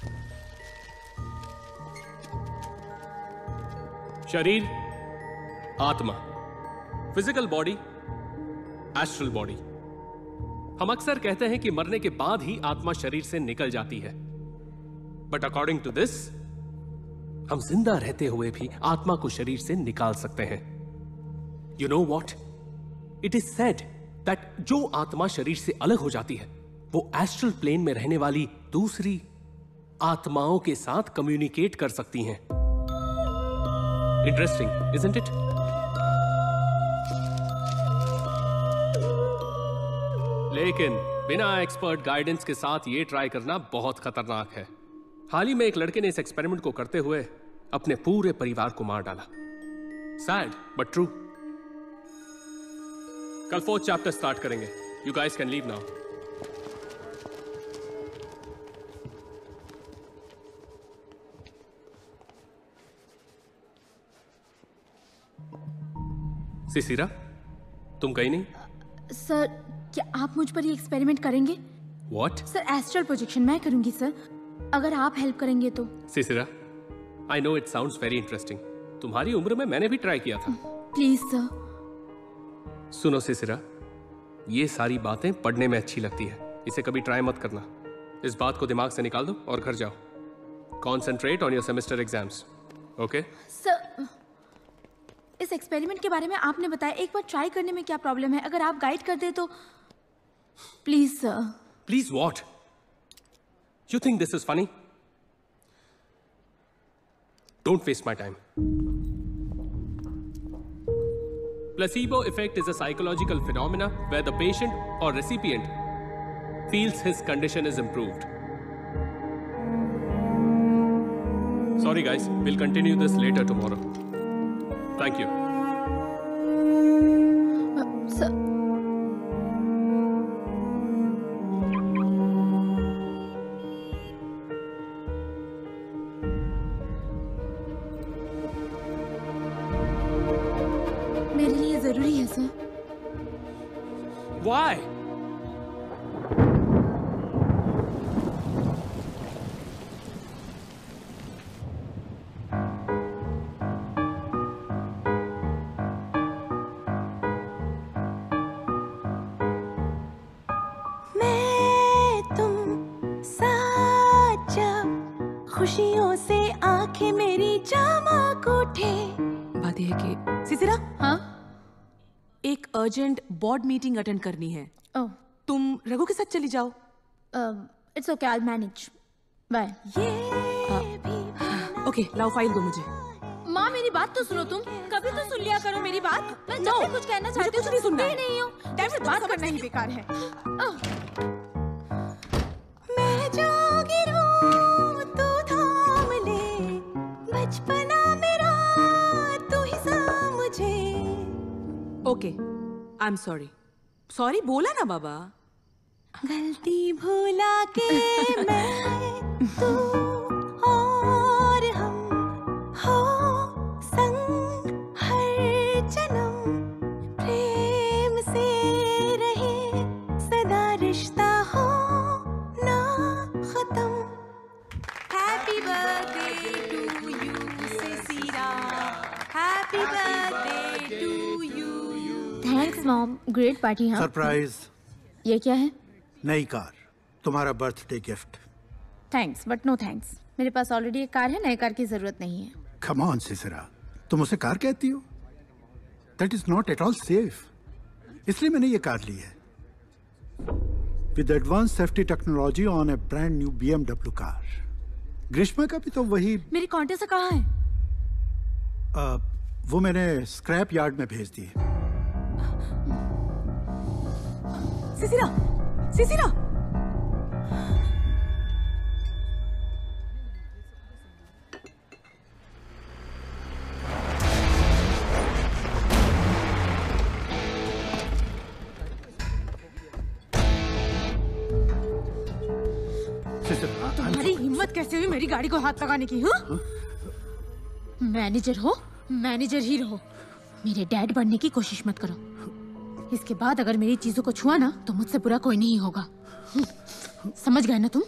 Speaker 8: शरीर आत्मा, फिजिकल बॉडी, एस्ट्रल बॉडी। हम अक्सर कहते हैं कि मरने के बाद ही आत्मा शरीर से निकल जाती है, बट अकॉर्डिंग टू दिस हम जिंदा रहते हुए भी आत्मा को शरीर से निकाल सकते हैं। You know what, it is said that जो आत्मा शरीर से अलग हो जाती है वो एस्ट्रल प्लेन में रहने वाली दूसरी आत्माओं के साथ कम्युनिकेट कर सकती हैं। Interesting, isn't it? लेकिन बिना एक्सपर्ट गाइडेंस के साथ ये ट्राई करना बहुत खतरनाक है। हाल ही में एक लड़के ने इस एक्सपेरिमेंट को करते हुए अपने पूरे परिवार को मार डाला। Sad but true. कल 4th चैप्टर स्टार्ट करेंगे। You guys can leave now. Sisira, तुम गई नहीं?
Speaker 11: सर, क्या आप मुझ पर ये एक्सपेरिमेंट करेंगे?
Speaker 8: What?
Speaker 11: सर, एस्ट्रल प्रोजेक्शन मैं करूंगी सर, अगर आप हेल्प करेंगे तो।
Speaker 8: Sisira, I know it sounds very interesting. तुम्हारी उम्र में मैंने भी ट्राई किया था।
Speaker 11: Please sir.
Speaker 8: सुनो सिसिरा, ये सारी बातें पढ़ने में अच्छी लगती है, इसे कभी ट्राई मत करना। इस बात को दिमाग से निकाल दो और घर जाओ। Concentrate on your semester exams. Okay?
Speaker 11: Sir, इस एक्सपेरिमेंट के बारे में आपने बताया, एक बार ट्राई करने में क्या प्रॉब्लम है? अगर आप गाइड कर दे तो please sir.
Speaker 8: Please what? You think this is funny? Don't waste my time. Placebo effect is a psychological phenomena where the patient or recipient feels his condition is improved. Sorry guys, we'll continue this later tomorrow. Thank you.
Speaker 11: Sir. मेरे लिए जरूरी है sir.
Speaker 8: Why?
Speaker 5: खुशियों से आंखें मेरी चमक उठे। बात यह है कि सिसिरा, हाँ, एक अर्जेंट बोर्ड मीटिंग अटेंड करनी है। तुम रघु के साथ चली जाओ।
Speaker 11: It's okay, I will manage. Bye.
Speaker 5: Okay, लाओ फाइल दो मुझे।
Speaker 11: माँ, मेरी बात तो सुनो तुम। कभी तो सुन लिया करो मेरी बात। मैं जब भी कुछ कहना चाहती हूँ,
Speaker 5: कुछ नहीं सुनना।
Speaker 11: नहीं हूँ।
Speaker 12: बात करना ही बेकार है।
Speaker 5: मैं जो गिरूं तू थाम ले, बचपना मेरा तू ही समझे। Okay, I am sorry. Sorry बोला ना बाबा। गलती भुला के मैं तू और हम हो संग हर जन्म, प्रेम से रहे सदा रिश्ता हो ना खत्म। Happy birthday to you Sisira, happy birthday to you.
Speaker 11: Thanks mom, great party. हाँ,
Speaker 10: सरप्राइज।
Speaker 11: ये क्या है?
Speaker 10: नई कार, तुम्हारा birthday gift.
Speaker 11: Thanks but no thanks. मेरे पास ऑलरेडी एक कार है, नई कार की जरूरत नहीं है।
Speaker 10: कम ऑन सिसिरा, तुम उसे कार कहती हो? That is not at all safe. इसलिए मैंने ये कार ली है with advance safety technology on a brand new BMW car. Greeshma का भी तो वही।
Speaker 11: मेरी कॉन्टेस्ट कहाँ है?
Speaker 10: वो मैंने स्क्रैप यार्ड में भेज दी है।
Speaker 5: सिसिरा, सिसिरा,
Speaker 12: तुम्हारी हिम्मत कैसे हुई मेरी गाड़ी को हाथ लगाने की? हाँ?
Speaker 11: मैनेजर हो, मैनेजर ही रहो। मेरे डैड बनने की कोशिश मत करो। इसके बाद अगर मेरी चीजों को छुआ ना तो मुझसे बुरा कोई नहीं होगा। समझ गए ना तुम?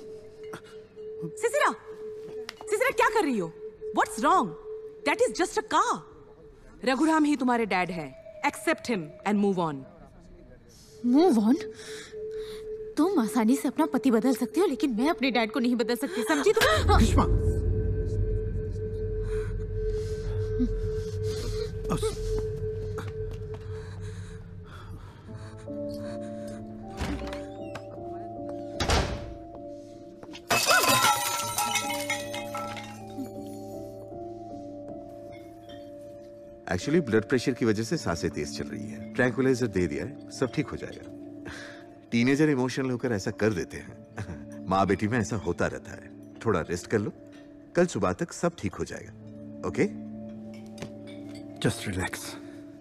Speaker 5: सिसिरा, सिसिरा क्या कर रही हो? What's wrong? That is just a car. Raghuram ही तुम्हारे डैड है। Accept him and move on.
Speaker 11: Move on? तुम आसानी से अपना पति बदल सकती हो, लेकिन मैं अपने डैड को नहीं बदल सकती, समझी तुम?
Speaker 10: ग्रीष्मा,
Speaker 13: एक्चुअली ब्लड प्रेशर की वजह से सांसें तेज चल रही है। ट्रैंक्विलाइजर दे दिया है, सब ठीक हो जाएगा। टीनेजर इमोशनल होकर ऐसा कर देते हैं। माँ बेटी में ऐसा होता रहता है। थोड़ा रेस्ट कर लो, कल सुबह तक सब ठीक हो जाएगा। ओके?
Speaker 10: Just relax.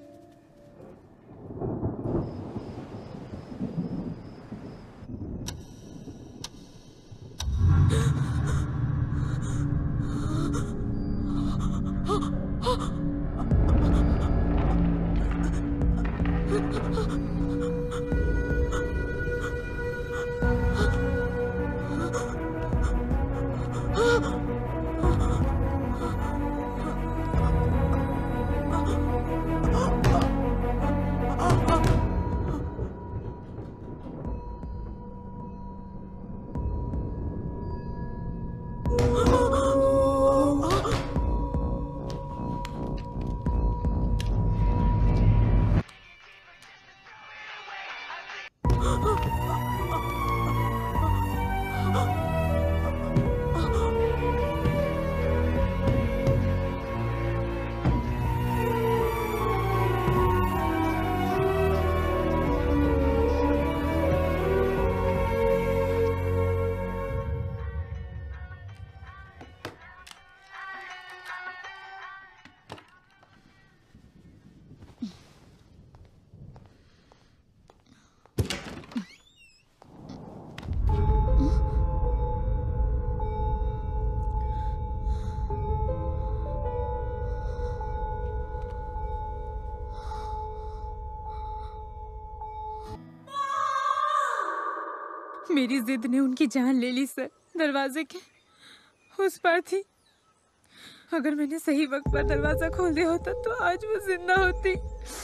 Speaker 11: मेरी जिद ने उनकी जान ले ली सर। दरवाजे के उस पार थी। अगर मैंने सही वक्त पर दरवाजा खोल दिया होता तो आज वो जिंदा होती।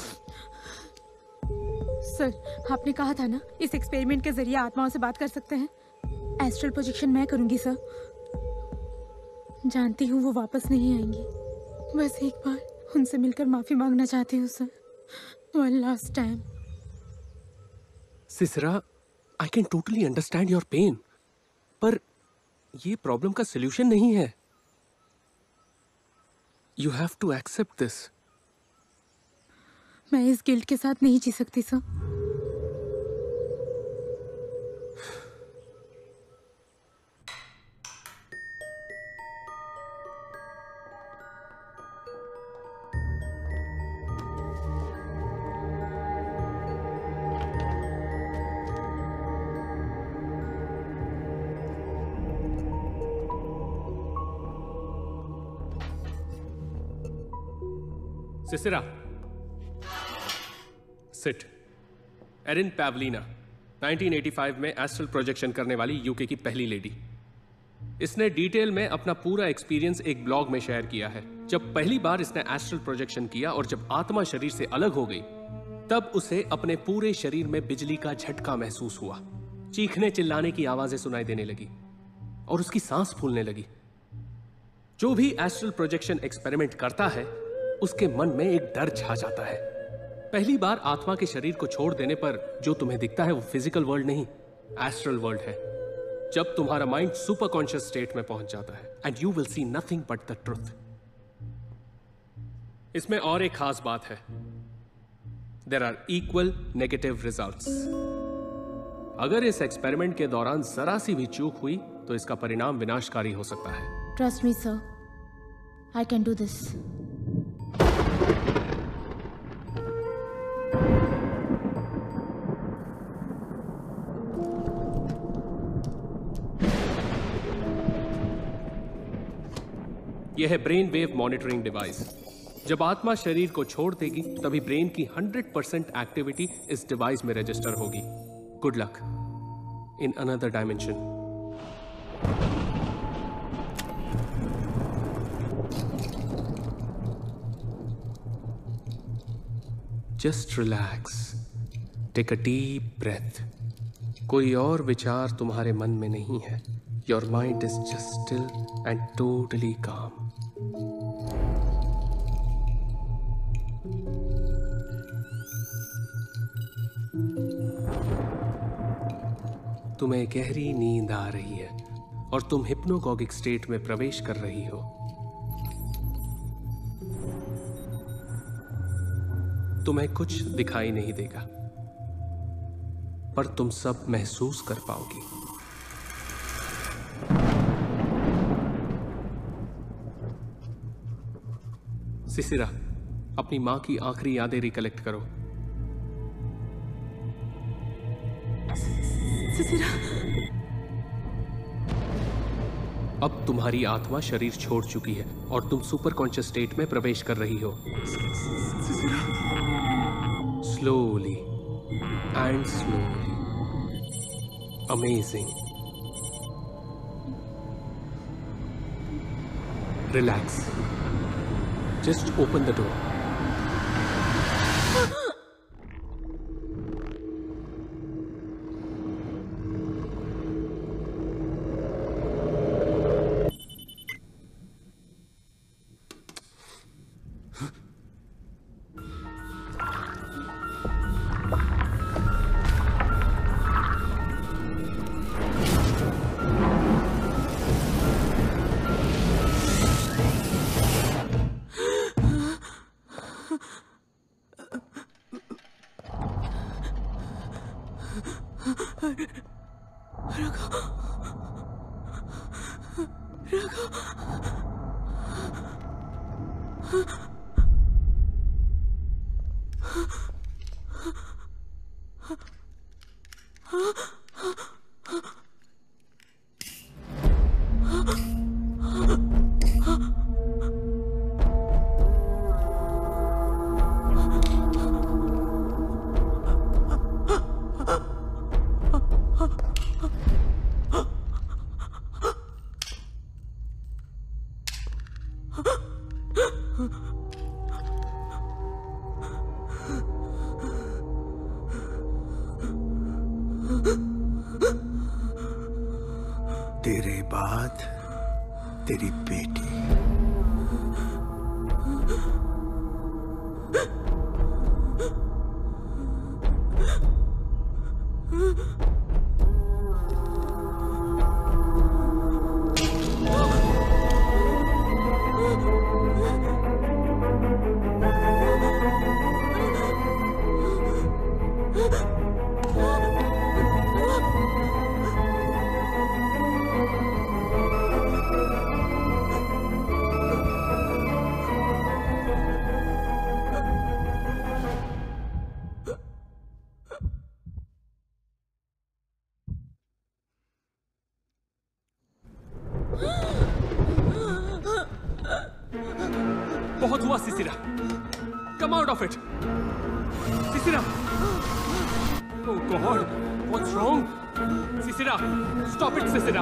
Speaker 11: सर, आपने कहा था ना इस एक्सपेरिमेंट के जरिए आत्माओं से बात कर सकते हैं। एस्ट्रल प्रोजेक्शन मैं करूंगी सर। जानती हूँ वो वापस नहीं आएंगी। बस एक बार उनसे मिलकर माफी मांगना चाहती हूँ sir. One last time.
Speaker 8: Sisira, I can totally understand your pain, पर ये प्रॉब्लम का सलूशन नहीं है। You have to accept this.
Speaker 11: मैं इस गिल्ट के साथ नहीं जी सकती sir.
Speaker 8: Sisira, sit. Erin Pavlina, 1985 में एस्ट्रल प्रोजेक्शन करने वाली यूके की पहली लेडी। इसने डिटेल में अपना पूरा एक्सपीरियंस एक ब्लॉग में शेयर किया है। जब पहली बार इसने एस्ट्रल प्रोजेक्शन किया और जब आत्मा शरीर से अलग हो गई, तब उसे अपने पूरे शरीर में बिजली का झटका महसूस हुआ। चीखने चिल्लाने की आवाजें सुनाई देने लगी और उसकी सांस फूलने लगी। जो भी एस्ट्रल प्रोजेक्शन एक्सपेरिमेंट करता है, उसके मन में एक डर छा जाता है। पहली बार आत्मा के शरीर को छोड़ देने पर जो तुम्हें दिखता है वो फिजिकल वर्ल्ड नहीं, एस्ट्रल वर्ल्ड है। जब तुम्हारा माइंड सुपर कॉन्शियस स्टेट में पहुंच जाता है and you will see nothing but the truth. इसमें और एक खास बात है, there are equal negative results. अगर इस एक्सपेरिमेंट के दौरान जरा सी भी चूक हुई तो इसका परिणाम विनाशकारी हो सकता है।
Speaker 11: Trust me sir, I can do this.
Speaker 8: यह है ब्रेन वेव मॉनिटरिंग डिवाइस। जब आत्मा शरीर को छोड़ देगी तभी ब्रेन की 100% एक्टिविटी इस डिवाइस में रजिस्टर होगी। Good luck in another dimension. Just relax, take a deep breath. कोई और विचार तुम्हारे मन में नहीं है। Your mind is just still and totally calm. तुम्हें गहरी नींद आ रही है और तुम हिप्नोगॉगिक स्टेट में प्रवेश कर रही हो। तुम्हें कुछ दिखाई नहीं देगा, पर तुम सब महसूस कर पाओगी। सिसिरा, अपनी मां की आखिरी यादें रिकलेक्ट करो।
Speaker 5: सिसिरा,
Speaker 8: अब तुम्हारी आत्मा शरीर छोड़ चुकी है और तुम सुपर कॉन्शियस स्टेट में प्रवेश कर रही हो। Slowly and slowly. Amazing. Relax, just open the door.
Speaker 10: तेरे बाद तेरी बेटी।
Speaker 8: बहुत हुआ Sisira, come out of it. Sisira, oh God, what's wrong? Sisira, stop it Sisira.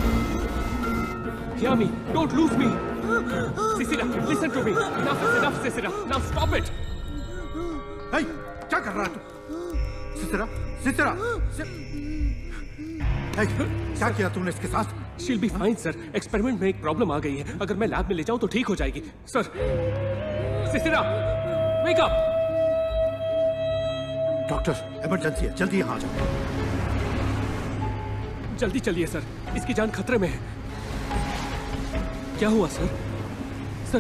Speaker 8: Hear me, don't lose me. Sisira, listen to me. Enough is enough Sisira, now stop it.
Speaker 10: Hey, क्या कर रहा है तू? सिसिरा, सिसिरा, हे, क्या किया तूने इसके साथ?
Speaker 8: She'll be fine, sir. Experiment में एक प्रॉब्लम आ गई है। अगर मैं लैब में ले जाऊं तो ठीक हो जाएगी, sir. Sisira, wake up.
Speaker 10: Doctor, emergency है, जल्दी यहाँ आ जाओ।
Speaker 8: जल्दी चलिए सर, इसकी जान खतरे में है। क्या हुआ सर? सर,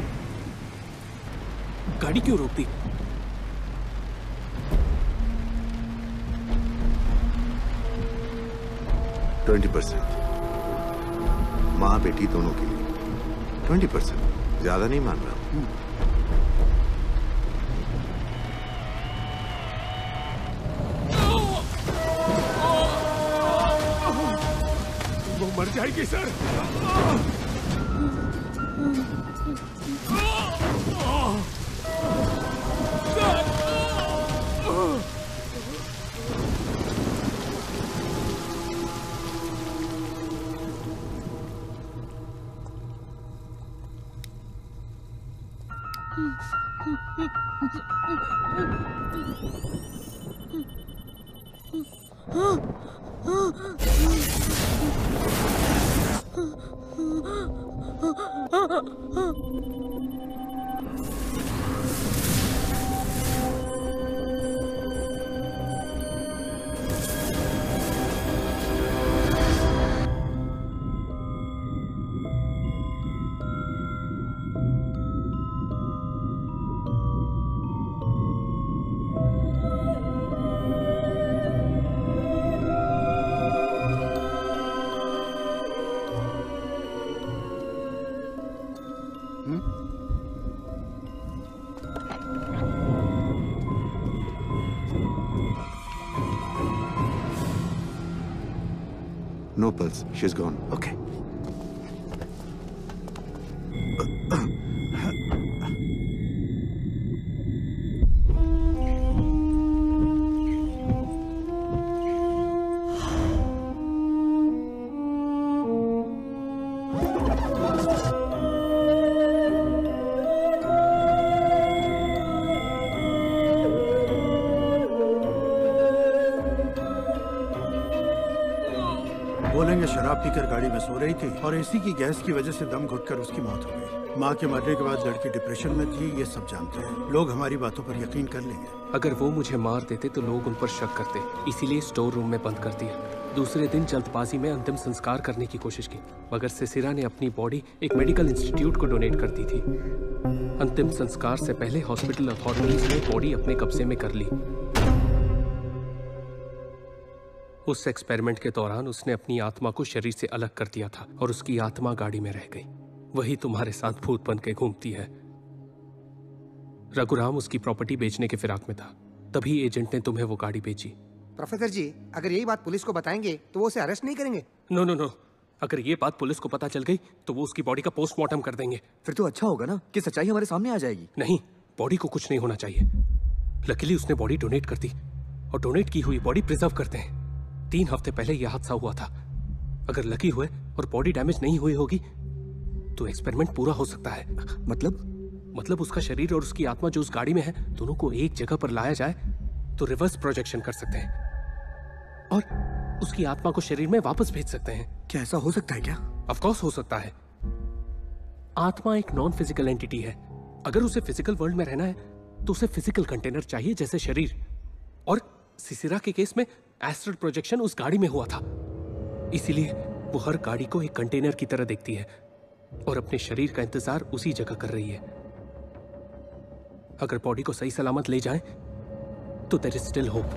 Speaker 8: गाड़ी क्यों रोक दी?
Speaker 13: माँ बेटी दोनों के लिए 20%। ज्यादा नहीं मान रहा हूं।
Speaker 4: वो मर जाएगी sir.
Speaker 13: No pulse. She's gone.
Speaker 1: Okay.
Speaker 10: बोलेंगे शराब पीकर गाड़ी में सो रही थी और एसी की गैस की वजह से दम घुटकर उसकी मौत हो गई। माँ के मरने के बाद लड़की डिप्रेशन में थी, ये सब जानते हैं। लोग हमारी बातों पर यकीन कर लेंगे।
Speaker 8: अगर वो मुझे मार देते तो लोग उन पर शक करते, इसीलिए स्टोर रूम में बंद कर दिया। दूसरे दिन जल्दबाजी में अंतिम संस्कार करने की कोशिश की, मगर सिसिरा ने अपनी बॉडी एक मेडिकल इंस्टीट्यूट को डोनेट कर दी थी। अंतिम संस्कार से पहले हॉस्पिटल अथॉरिटीज ने बॉडी अपने कब्जे में कर ली। उस एक्सपेरिमेंट के दौरान उसने अपनी आत्मा को शरीर से अलग कर दिया था और उसकी आत्मा गाड़ी में रह गई। वही तुम्हारे साथ भूत बन के घूमती है। रघुराम उसकी प्रॉपर्टी बेचने के फिराक में था, तभी एजेंट ने तुम्हें वो गाड़ी बेची।
Speaker 3: प्रोफेसर जी, अगर यही बात पुलिस को बताएंगे तो वो उसे अरेस्ट नहीं करेंगे?
Speaker 8: नो नो नो, अगर ये बात पुलिस को पता चल गई तो वो उसकी बॉडी का पोस्टमार्टम कर देंगे।
Speaker 1: फिर तो अच्छा होगा ना कि सच्चाई हमारे सामने आ जाएगी।
Speaker 8: नहीं, बॉडी को कुछ नहीं होना चाहिए। लकीली उसने बॉडी डोनेट कर दी और डोनेट की हुई बॉडी प्रिजर्व करते हैं। 3 हफ्ते पहले यह हादसा हुआ था। अगर लकी हुए और बॉडी डैमेज नहीं हुई होगी तो एक्सपेरिमेंट पूरा हो सकता है। मतलब उसका शरीर और उसकी आत्मा जो उस गाड़ी में है, दोनों को एक जगह पर लाया जाए तो रिवर्स प्रोजेक्शन कर सकते हैं और उसकी आत्मा को शरीर में वापस भेज सकते हैं।
Speaker 1: क्या ऐसा हो सकता है क्या?
Speaker 8: ऑफ कोर्स हो सकता है। आत्मा एक नॉन फिजिकल एंटिटी है। अगर उसे फिजिकल वर्ल्ड में रहना है तो उसे फिजिकल कंटेनर चाहिए, जैसे शरीर। और सिसिरा के केस में एस्ट्रल प्रोजेक्शन उस गाड़ी में हुआ था, इसीलिए वो हर गाड़ी को एक कंटेनर की तरह देखती है और अपने शरीर का इंतजार उसी जगह कर रही है। अगर बॉडी को सही सलामत ले जाएं तो देयर इज स्टिल होप।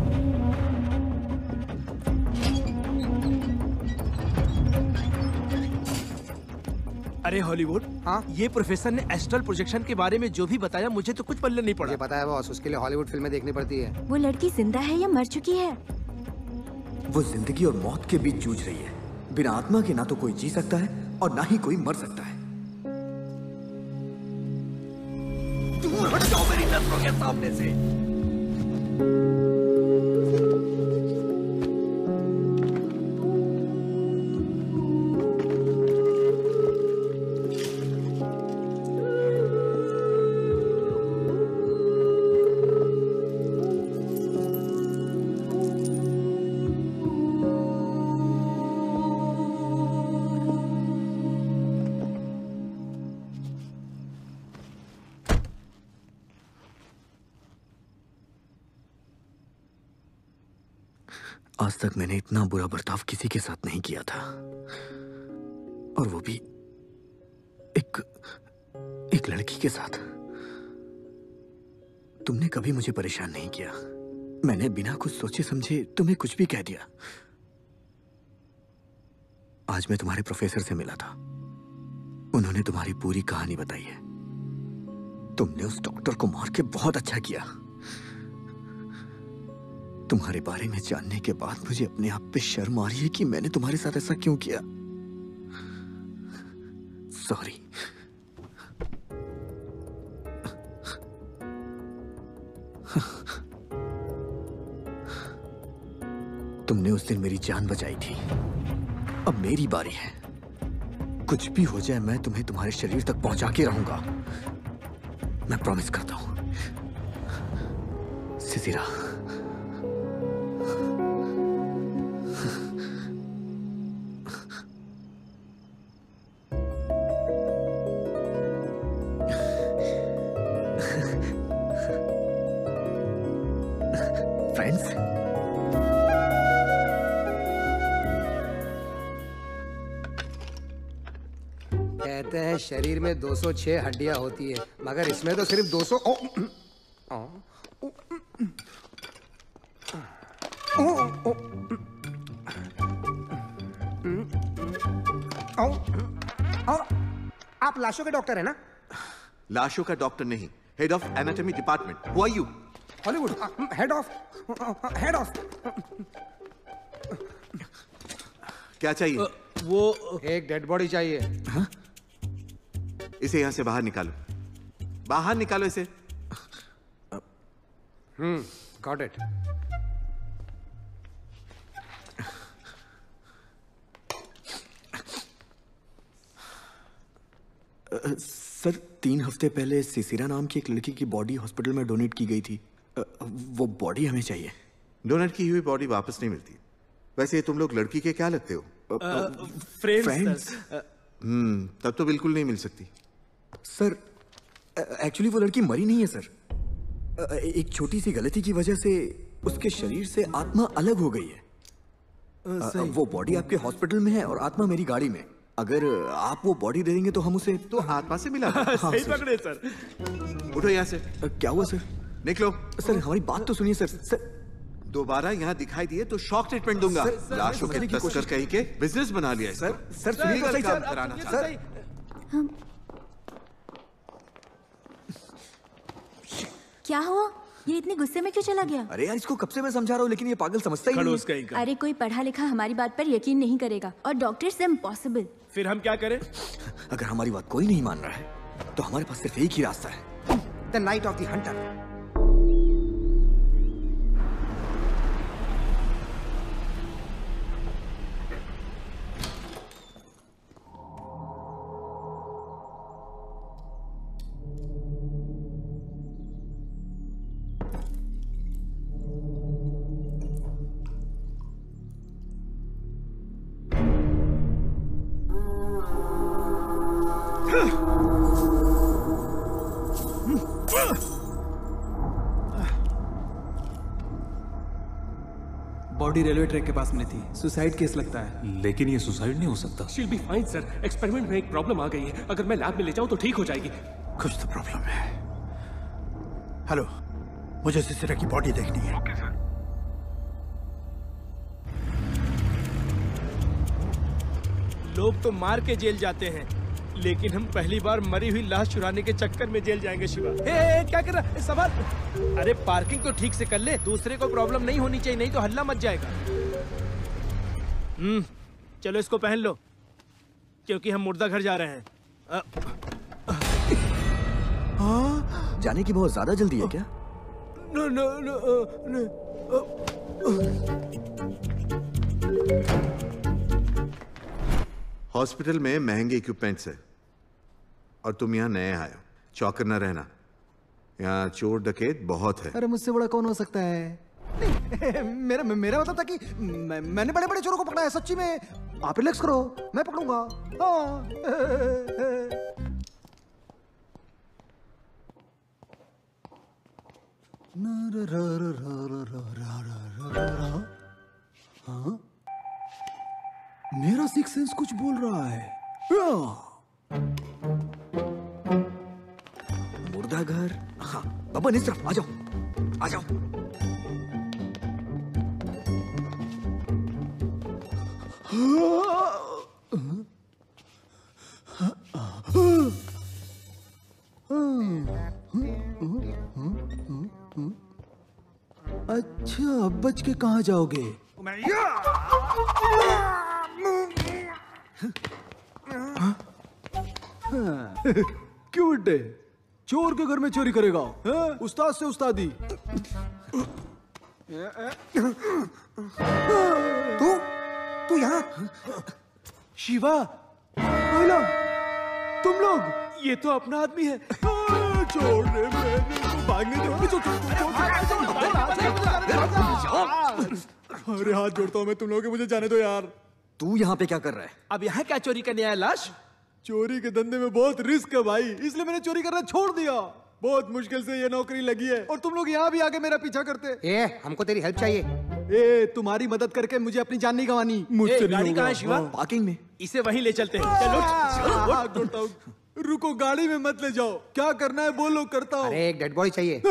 Speaker 2: अरे हॉलीवुड,
Speaker 3: हाँ?
Speaker 2: ये प्रोफेसर ने एस्ट्रल प्रोजेक्शन के बारे में जो भी बताया मुझे तो कुछ पल्ले नहीं पड़ा।
Speaker 3: मुझे पता है बॉस, उसके लिए हॉलीवुड फिल्में देखनी पड़ती है।
Speaker 14: वो लड़की जिंदा है या मर चुकी है?
Speaker 1: वो जिंदगी और मौत के बीच जूझ रही है। बिना आत्मा के ना तो कोई जी सकता है और ना ही कोई मर सकता है। दूर हट जाओ मेरी नजरों के सामने से। आज तक मैंने इतना बुरा बर्ताव किसी के साथ नहीं किया था, और वो भी एक लड़की के साथ। तुमने कभी मुझे परेशान नहीं किया। मैंने बिना कुछ सोचे समझे तुम्हें कुछ भी कह दिया। आज मैं तुम्हारे प्रोफेसर से मिला था। उन्होंने तुम्हारी पूरी कहानी बताई है। तुमने उस डॉक्टर को मार के बहुत अच्छा किया। तुम्हारे बारे में जानने के बाद मुझे अपने आप पे शर्म आ रही है कि मैंने तुम्हारे साथ ऐसा क्यों किया। सॉरी। तुमने उस दिन मेरी जान बचाई थी। अब मेरी बारी है। कुछ भी हो जाए मैं तुम्हें तुम्हारे शरीर तक पहुंचा के रहूंगा। मैं प्रॉमिस करता हूं। सिसिरा, फ्रेंड्स।
Speaker 3: कहते हैं शरीर में 206 हड्डियां होती है, मगर इसमें तो सिर्फ 200। आप लाशों के डॉक्टर है ना?
Speaker 13: लाशों का डॉक्टर नहीं, head of anatomy department. Who are you?
Speaker 3: Hollywood head of.
Speaker 13: क्या चाहिए?
Speaker 3: वो एक डेड बॉडी चाहिए।
Speaker 13: हाँ? इसे यहां से बाहर निकालो, बाहर निकालो इसे।
Speaker 3: Got it.
Speaker 1: सर 3 हफ्ते पहले सिसिरा नाम की एक लड़की की बॉडी हॉस्पिटल में डोनेट की गई थी। वो बॉडी हमें चाहिए।
Speaker 13: डोनेट की हुई बॉडी वापस नहीं मिलती। वैसे तुम लोग लड़की के क्या लगते हो?
Speaker 2: फ्रेंड्स।
Speaker 13: तब तो बिल्कुल नहीं मिल सकती।
Speaker 1: सर एक्चुअली वो लड़की मरी नहीं है सर। एक छोटी सी गलती की वजह से उसके शरीर से आत्मा अलग हो गई है। वो बॉडी आपके हॉस्पिटल में है और आत्मा मेरी गाड़ी में। अगर आप वो बॉडी दे देंगे तो हम उसे
Speaker 13: तो आत्मा से मिला।
Speaker 2: सही पकड़े सर।
Speaker 13: उठो यहाँ से।
Speaker 1: क्या हुआ सर?
Speaker 13: निकलो।
Speaker 1: सर हमारी बात तो सुनिए सर।
Speaker 13: दोबारा यहाँ दिखाई दिए तो शॉक ट्रीटमेंट दूंगा। लाशों के तस्कर कहीं के बिजनेस बना लिया है।
Speaker 1: सर सुनिए तो सही
Speaker 13: काम कराना
Speaker 1: सर।
Speaker 14: क्या हुआ? ये इतने गुस्से में क्यों चला गया?
Speaker 1: अरे यार इसको कब से मैं समझा रहा हूँ लेकिन ये पागल समझता ही नहीं।
Speaker 14: अरे कोई पढ़ा लिखा हमारी बात पर यकीन नहीं करेगा और डॉक्टर से इम्पॉसिबल।
Speaker 2: फिर हम क्या करें?
Speaker 1: अगर हमारी बात कोई नहीं मान रहा है तो हमारे पास सिर्फ एक ही रास्ता है।
Speaker 3: The night of the hunter.
Speaker 6: Body railway track के पास मिली थी। सुसाइड केस लगता है।
Speaker 4: लेकिन ये सुसाइड नहीं हो सकता।
Speaker 8: She'll be fine sir. Experiment में एक प्रॉब्लम आ गई है। अगर मैं लैब में ले जाऊं तो ठीक हो जाएगी।
Speaker 10: कुछ तो प्रॉब्लम है। हेलो, मुझे सिसिरा की बॉडी देखनी है।
Speaker 7: Okay sir.
Speaker 2: लोग तो मार के जेल जाते हैं लेकिन हम पहली बार मरी हुई लाश चुराने के चक्कर में जेल जाएंगे। शिवा क्या कर रहा है? सवाल। अरे पार्किंग तो ठीक से कर ले, दूसरे को प्रॉब्लम नहीं होनी चाहिए, नहीं तो हल्ला मच जाएगा। चलो इसको पहन लो क्योंकि हम मुर्दा घर जा रहे हैं।
Speaker 1: जाने की बहुत ज्यादा जल्दी है क्या?
Speaker 13: हॉस्पिटल में महंगे इक्विपमेंट्स है और तुम यहाँ नए आए हो। चौकन्ना न रहना, यहाँ चोर डकैत बहुत है।
Speaker 15: अरे मुझसे बड़ा कौन हो सकता है? नहीं, मेरा मतलब था कि मैंने बड़े बड़े चोरों को पकड़ा है। सच्ची में आप रिलैक्स करो, मैं पकड़ूंगा। हाँ? मेरा सिक्स सेंस कुछ बोल रहा है।
Speaker 1: मुर्दा घर। हाँ बाबा इस तरफ आ जाओ, आ जाओ।
Speaker 15: अच्छा अब बच के कहाँ जाओगे? क्यों बेटे, चोर के घर में चोरी करेगा? उस्ताद से उस्तादी।
Speaker 3: तू यहाँ?
Speaker 15: शिवा, महिला, तुम लोग?
Speaker 2: ये तो अपना आदमी है।
Speaker 15: छोड़ दे, मैंने भागने दो। अरे हाथ जोड़ता हूँ मैं तुम लोगों के, मुझे जाने दो यार।
Speaker 1: तू यहाँ पे क्या कर रहा है?
Speaker 2: अब यहाँ क्या चोरी करने आया? लाश?
Speaker 15: चोरी के धंधे में बहुत रिस्क है भाई, इसलिए मैंने चोरी करना छोड़ दिया। बहुत मुश्किल से ये नौकरी लगी है और तुम लोग यहाँ भी आके मेरा पीछा करते।
Speaker 3: ए, हमको तेरी हेल्प चाहिए।
Speaker 15: ए, तुम्हारी मदद करके मुझे अपनी जान नहीं गंवानी। मुझसे नहीं
Speaker 2: गाड़ी
Speaker 15: होगा।
Speaker 2: कहाँ है शिवा?
Speaker 1: पार्किंग में।
Speaker 2: इसे वहीं ले चलते हैं। चलो
Speaker 15: हाथ जोड़ता हूँ। रुको, गाड़ी में मत ले जाओ। क्या करना है बोलो, करता हूँ।
Speaker 3: अरे एक डेड बॉडी चाहिए।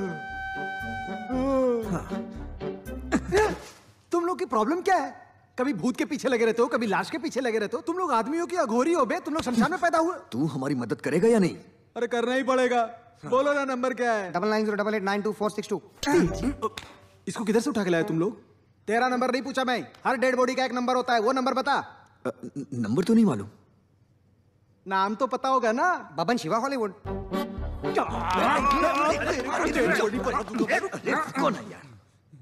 Speaker 3: तुम लोग की प्रॉब्लम क्या है? कभी भूत के पीछे लगे रहते हो, कभी लाश के पीछे लगे रहते हो। तुम लोग आदमी हो कि अघोरी हो बे? तुम लोग शमशान में पैदा हुए।
Speaker 1: तू हमारी मदद करेगा या नहीं?
Speaker 15: अरे करना ही पड़ेगा। बोलो ना, नंबर क्या है?
Speaker 3: 9908892462।
Speaker 15: इसको किधर से उठा के लाए तुम लोग?
Speaker 3: तेरा नंबर नहीं पूछा मैं। हर डेड बॉडी का एक नंबर होता है, वो नंबर बता।
Speaker 1: नंबर तो नहीं मालूम।
Speaker 3: नाम तो पता होगा ना? बबन शिवा हॉलीवुड।
Speaker 1: कौन है यार?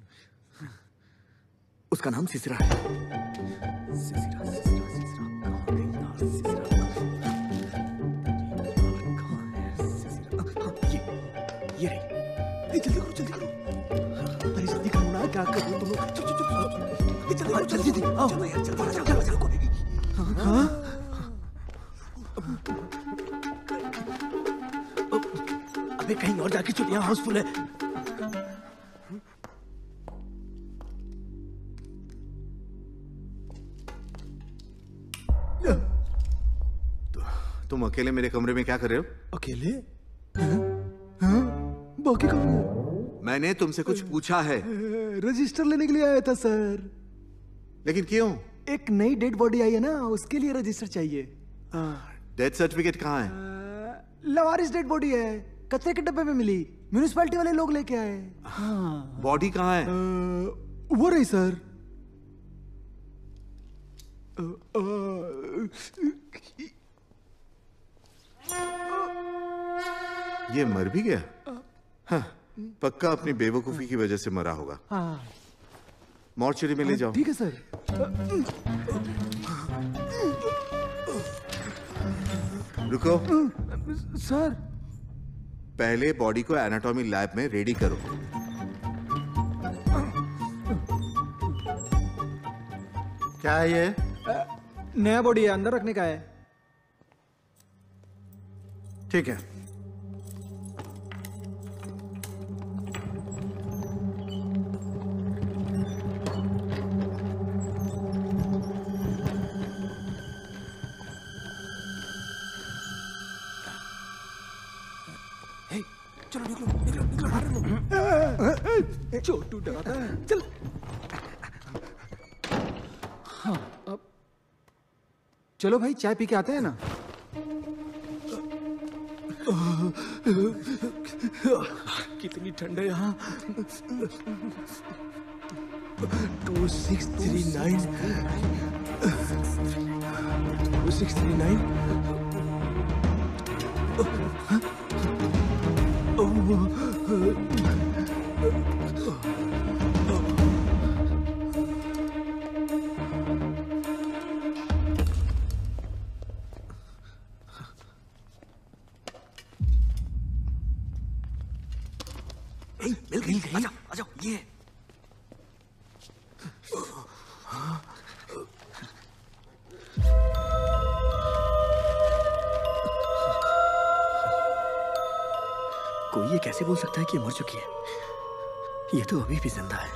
Speaker 1: उसका नाम सिसरा है। सिसरा, सिसरा, सिसरा, कहाँ गई यार सिसरा? ये रही। जल्दी करो, जल्दी करो। अरे जल्दी करो ना, क्या कर रहे हो तुम लोग? जल्दी करो, जल्दी आओ। चलो यार, चलो, चलो। हाँ? अबे कहीं और जाके चल, यहाँ हाउसफुल है।
Speaker 13: तुम अकेले मेरे कमरे में क्या कर रहे हो?
Speaker 15: अकेले? बाकी कौन?
Speaker 13: मैंने तुमसे कुछ पूछा है।
Speaker 15: रजिस्टर लेने के लिए आया था सर।
Speaker 13: लेकिन क्यों?
Speaker 15: एक नई डेड बॉडी आई है ना, उसके लिए रजिस्टर चाहिए।
Speaker 13: डेथ सर्टिफिकेट कहाँ है?
Speaker 15: लवारिस डेड बॉडी है, कचरे के डब्बे में मिली। म्यूनिसिपैलिटी वाले लोग लेके आए।
Speaker 13: बॉडी कहाँ है?
Speaker 15: वो रही सर।
Speaker 13: ये मर भी गया? हाँ, पक्का अपनी बेवकूफी की वजह से मरा होगा। मॉर्चरी में ले जाओ।
Speaker 15: ठीक है सर।
Speaker 13: रुको
Speaker 15: सर।
Speaker 13: पहले बॉडी को एनाटॉमी लैब में रेडी करो। क्या है ये?
Speaker 15: नया बॉडी है, अंदर रखने का है।
Speaker 10: ठीक है।
Speaker 15: चलो निकलो, निकलो, निकलो, निकलो। छोटू डराता है। चल। हाँ, अब चलो भाई, चाय पी के आते हैं ना।
Speaker 2: कितनी ठंड है यहाँ। 2639 2639।
Speaker 1: मिल गई। आ जाओ, आ जाओ। ये कोई ये कैसे बोल सकता है कि ये मर चुकी है? ये तो अभी भी जिंदा है।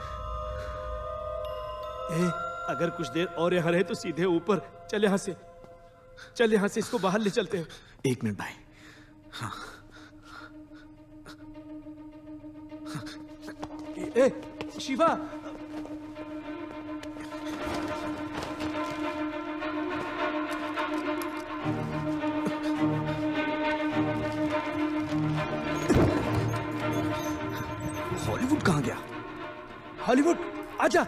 Speaker 2: अगर कुछ देर और यहाँ रहे तो सीधे ऊपर। चल यहाँ से, चल यहाँ से, इसको बाहर ले चलते हैं।
Speaker 1: 1 मिनट भाई। हाँ।
Speaker 2: ए, शिवा।
Speaker 1: हॉलीवुड कहाँ गया?
Speaker 2: हॉलीवुड आजा।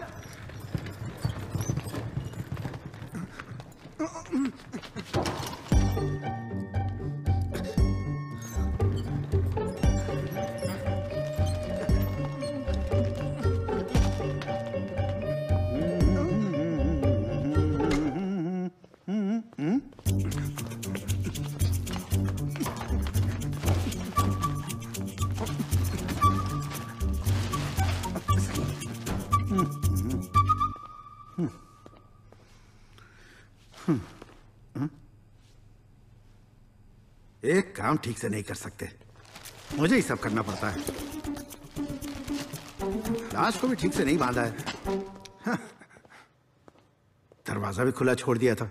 Speaker 10: एक काम ठीक से नहीं कर सकते। मुझे ही सब करना पड़ता है। लाश को भी ठीक से नहीं बांधा है। हाँ। दरवाजा भी खुला छोड़ दिया था।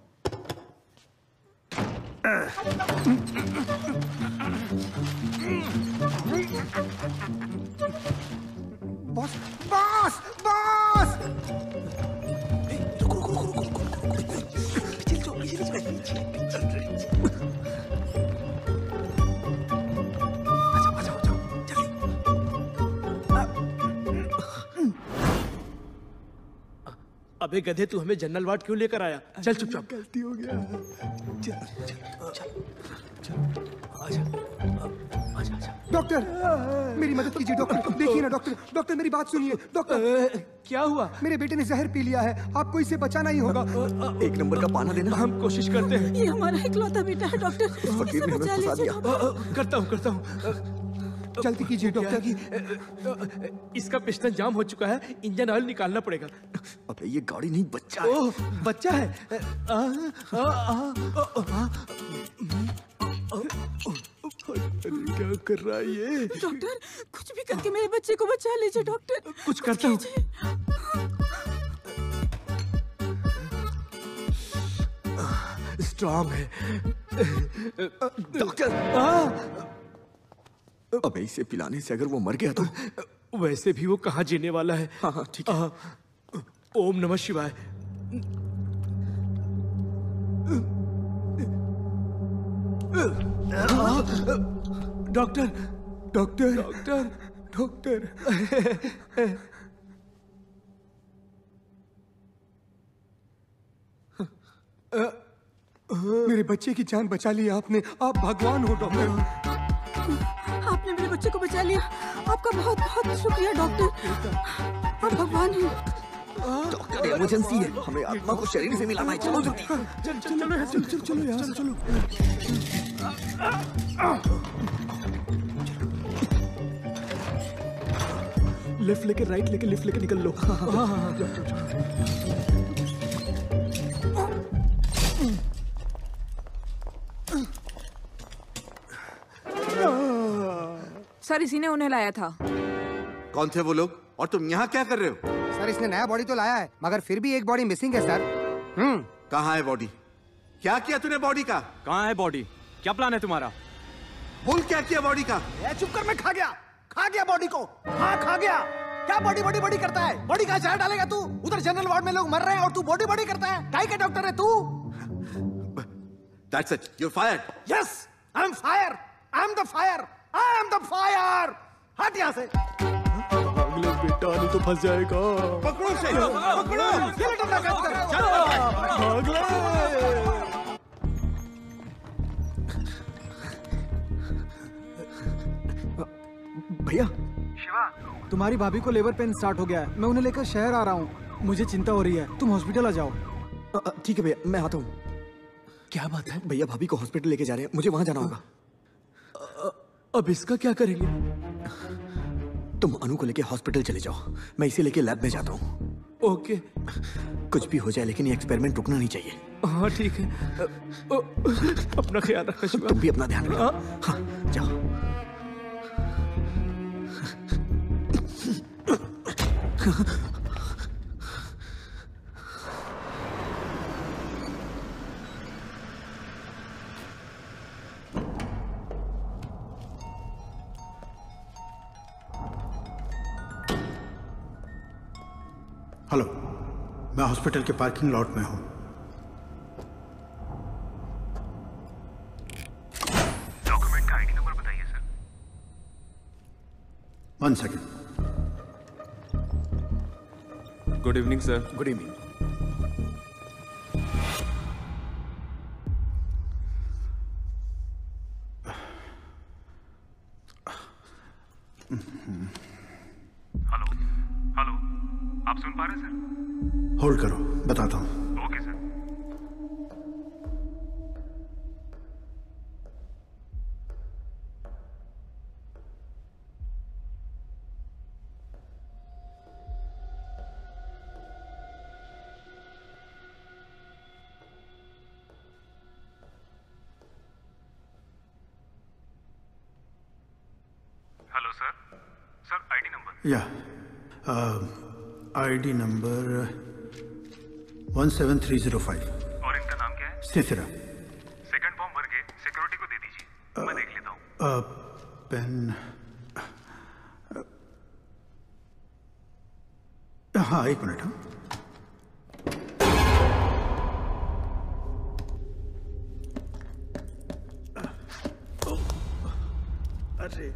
Speaker 3: बॉस बॉस बॉस
Speaker 2: अबे गधे, तू हमें जनरल वार्ड क्यों लेकर आया? चल चुपचाप।
Speaker 3: गलती हो गया। डॉक्टर मेरी मदद कीजिए डॉक्टर। देखिए ना डॉक्टर, डॉक्टर मेरी बात सुनिए डॉक्टर।
Speaker 2: क्या हुआ?
Speaker 3: मेरे बेटे ने जहर पी लिया है, आपको इसे बचाना ही होगा।
Speaker 1: 1 नंबर का पाना देना।
Speaker 2: हम कोशिश करते हैं।
Speaker 5: ये हमारा इकलौता बेटा है डॉक्टर।
Speaker 1: फकीर ने हमें फंसा दिया।
Speaker 2: करता हूँ।
Speaker 3: जल्दी कीजिए डॉक्टर।
Speaker 2: इसका पिस्टन जाम हो चुका है, इंजन ऑयल निकालना पड़ेगा।
Speaker 1: अबे ये गाड़ी नहीं, बच्चा है।
Speaker 2: ओह, बच्चा है। क्या कर रहा है ये?
Speaker 5: डॉक्टर कुछ भी करके मेरे बच्चे को बचा लीजिए डॉक्टर।
Speaker 2: कुछ करता हूँ। स्ट्रांग है
Speaker 1: डॉक्टर। अबे इसे पिलाने से अगर वो मर गया तो?
Speaker 2: वैसे भी वो कहाँ जीने वाला है।
Speaker 1: हाँ ठीक है।
Speaker 2: ओम नमः शिवाय। डॉक्टर
Speaker 3: डॉक्टर
Speaker 2: डॉक्टर
Speaker 3: डॉक्टर मेरे बच्चे की जान बचा ली आपने। आप भगवान हो डॉक्टर।
Speaker 5: आपने मेरे बच्चे को बचा लिया, आपका बहुत बहुत शुक्रिया डॉक्टर। आप भगवान हैं।
Speaker 1: डॉक्टर इमरजेंसी है, हमें आत्मा को शरीर से मिलाना है। चलो जल्दी।
Speaker 3: चलो यार चलो।
Speaker 2: लेफ्ट लेके राइट लेके लेफ्ट लेके निकल लो।
Speaker 16: सर इसी ने उन्हें लाया था।
Speaker 13: कौन थे वो लोग और तुम यहाँ क्या कर रहे हो?
Speaker 15: सर इसने नया बॉडी तो लाया है, मगर फिर भी एक बॉडी मिसिंग है सर।
Speaker 13: कहाँ है बॉडी? क्या किया तूने बॉडी का?
Speaker 17: कहाँ है बॉडी? क्या प्लान है तुम्हारा?
Speaker 13: बोल क्या किया बॉडी का?
Speaker 3: चुप कर, मैं खा गया बॉडी को। हाँ खा गया। क्या बॉडी बॉडी बॉडी करता है? बॉडी का जहर डालेगा तू? उधर जनरल वार्ड में लोग मर रहे हैं और तू बॉडी बॉडी करता है? काय का डॉक्टर है तू?
Speaker 13: That's it. You're fired.
Speaker 3: Yes, I'm fire. I'm the fire. I am the fire. हट यहाँ से।
Speaker 2: अगले बेटा नहीं तो फंस जाएगा।
Speaker 3: पकड़ो से, पकड़ो। ये ले डंडा काट कर। चलो, अगले।
Speaker 1: भैया
Speaker 3: शिवा, तुम्हारी भाभी को लेबर पेन स्टार्ट हो गया है। मैं उन्हें लेकर शहर आ रहा हूँ। मुझे चिंता हो रही है, तुम हॉस्पिटल आ जाओ।
Speaker 1: ठीक है भैया, मैं आता हूँ।
Speaker 2: क्या बात है?
Speaker 1: भैया भाभी को हॉस्पिटल लेके जा रहे हैं, मुझे वहां जाना होगा।
Speaker 2: अब इसका क्या करेंगे?
Speaker 1: तुम अनु को लेके हॉस्पिटल चले जाओ, मैं इसे लेके लैब में जाता हूँ।
Speaker 2: ओके।
Speaker 1: कुछ भी हो जाए लेकिन ये एक्सपेरिमेंट रुकना नहीं चाहिए।
Speaker 2: हाँ ठीक है। अपना ख्याल रखना शिवा।
Speaker 1: तुम भी अपना ध्यान रखो। हाँ जाओ।
Speaker 10: हेलो, मैं हॉस्पिटल के पार्किंग लॉट में हूँ।
Speaker 7: डॉक्यूमेंट का आईडी नंबर बताइए sir.
Speaker 10: 1 second.
Speaker 17: Good evening sir.
Speaker 1: Good evening.
Speaker 7: Hello hello, आप सुन पा रहे हैं सर?
Speaker 10: होल्ड करो, बताता हूँ।
Speaker 7: Okay sir. Sir sir ID number
Speaker 10: या आईडी नंबर 17305।
Speaker 7: और इनका नाम क्या है?
Speaker 10: सिसिरा।
Speaker 7: सेकंड फॉर्म भर के सिक्योरिटी को दे दीजिए, मैं देख लेता हूँ।
Speaker 10: पेन। हाँ, एक मिनट। हाँ,
Speaker 3: अरे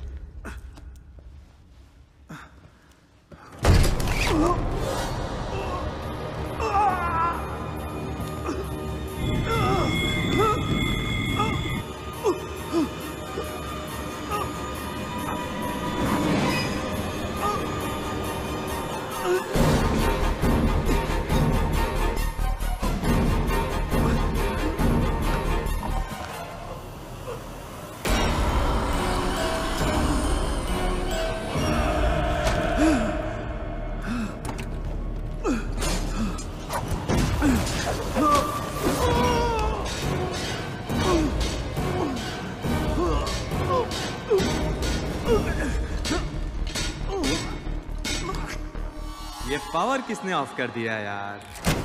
Speaker 17: ये पावर किसने ऑफ कर दिया यार?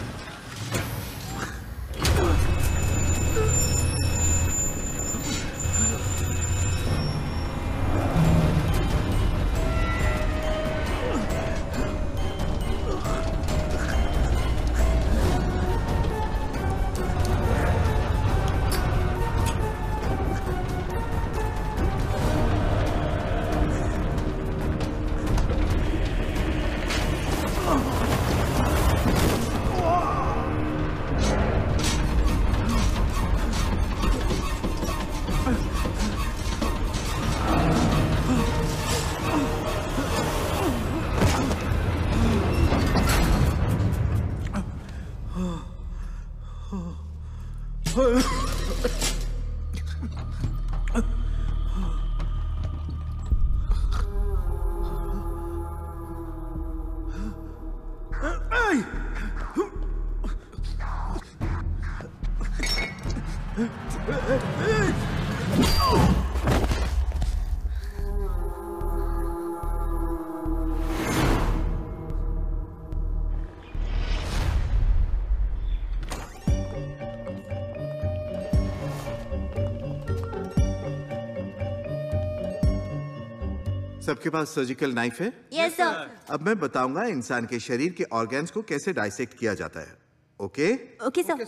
Speaker 13: सबके पास सर्जिकल नाइफ है?
Speaker 14: Yes sir.
Speaker 13: अब मैं बताऊंगा इंसान के शरीर के ऑर्गन्स को कैसे डाइसेक्ट किया जाता है। ओके?
Speaker 14: Okay sir.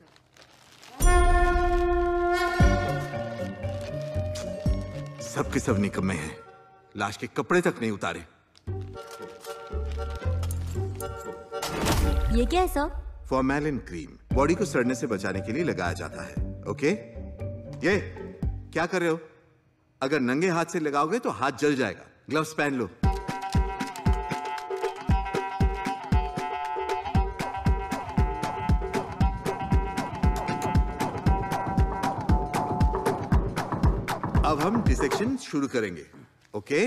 Speaker 13: सब के सब निकम्मे हैं, लाश के कपड़े तक नहीं उतारे।
Speaker 14: ये क्या है सर?
Speaker 13: फॉर्मेलिन क्रीम बॉडी को सड़ने से बचाने के लिए लगाया जाता है। ओके? ये क्या कर रहे हो? अगर नंगे हाथ से लगाओगे तो हाथ जल जाएगा। ग्लव्स पहन लो। अब हम डिसेक्शन शुरू करेंगे। Okay?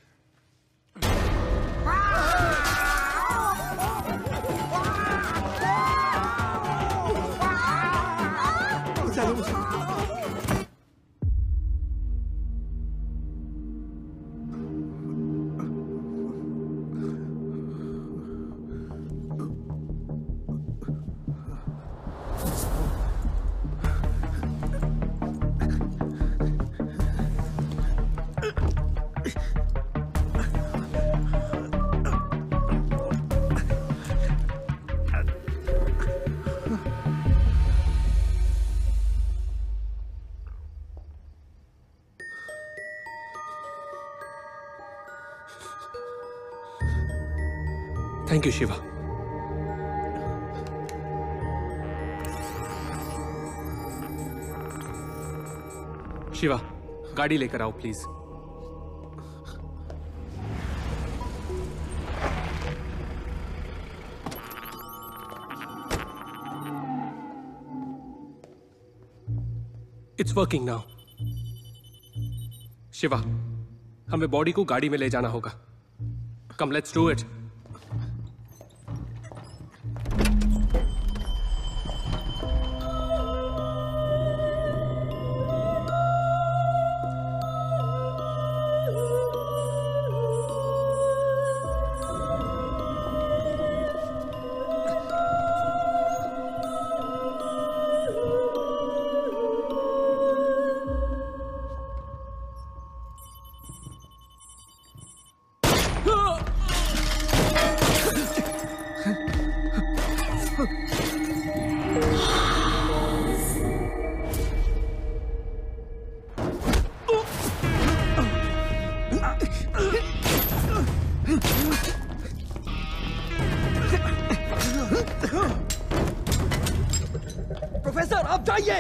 Speaker 8: Thank you Shiva. Shiva, गाड़ी लेकर आओ please. It's working now. Shiva, हमें बॉडी को गाड़ी में ले जाना होगा। Come let's do it.
Speaker 1: Sir आप जाइए।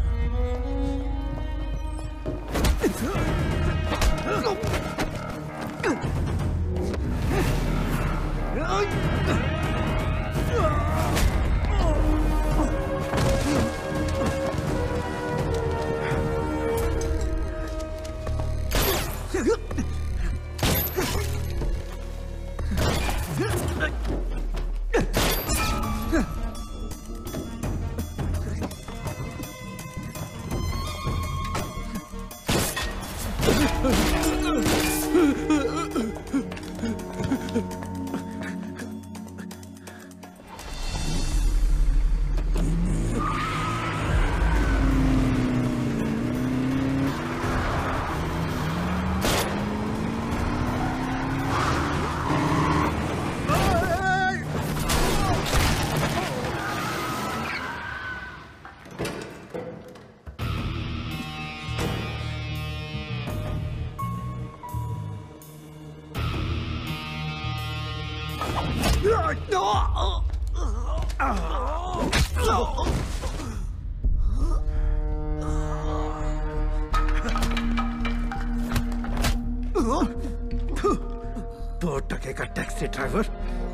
Speaker 10: दो टके का टैक्सी ड्राइवर।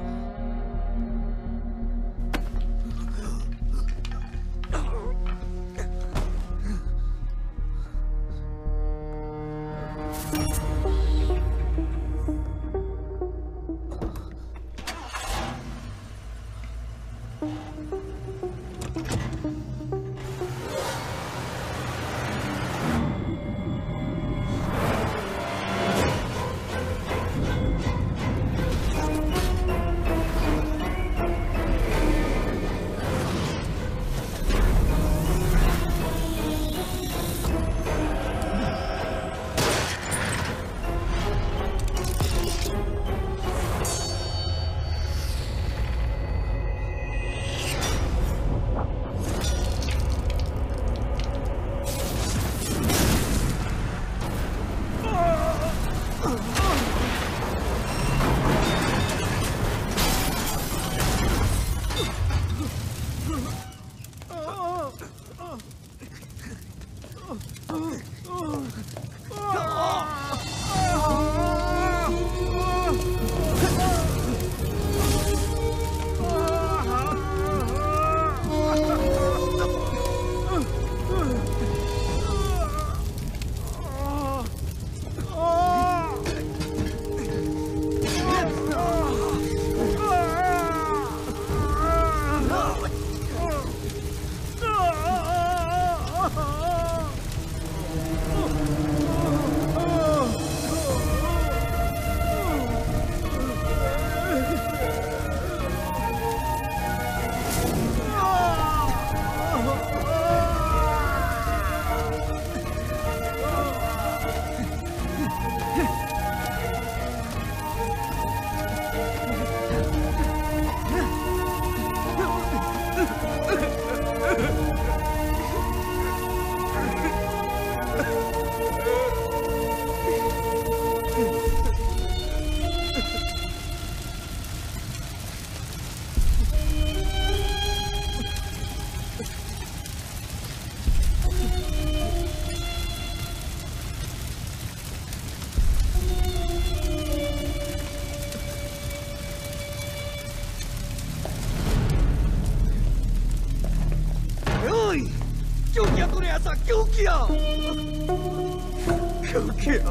Speaker 1: क्यों किया तूने ऐसा? क्यों किया? क्यों किया?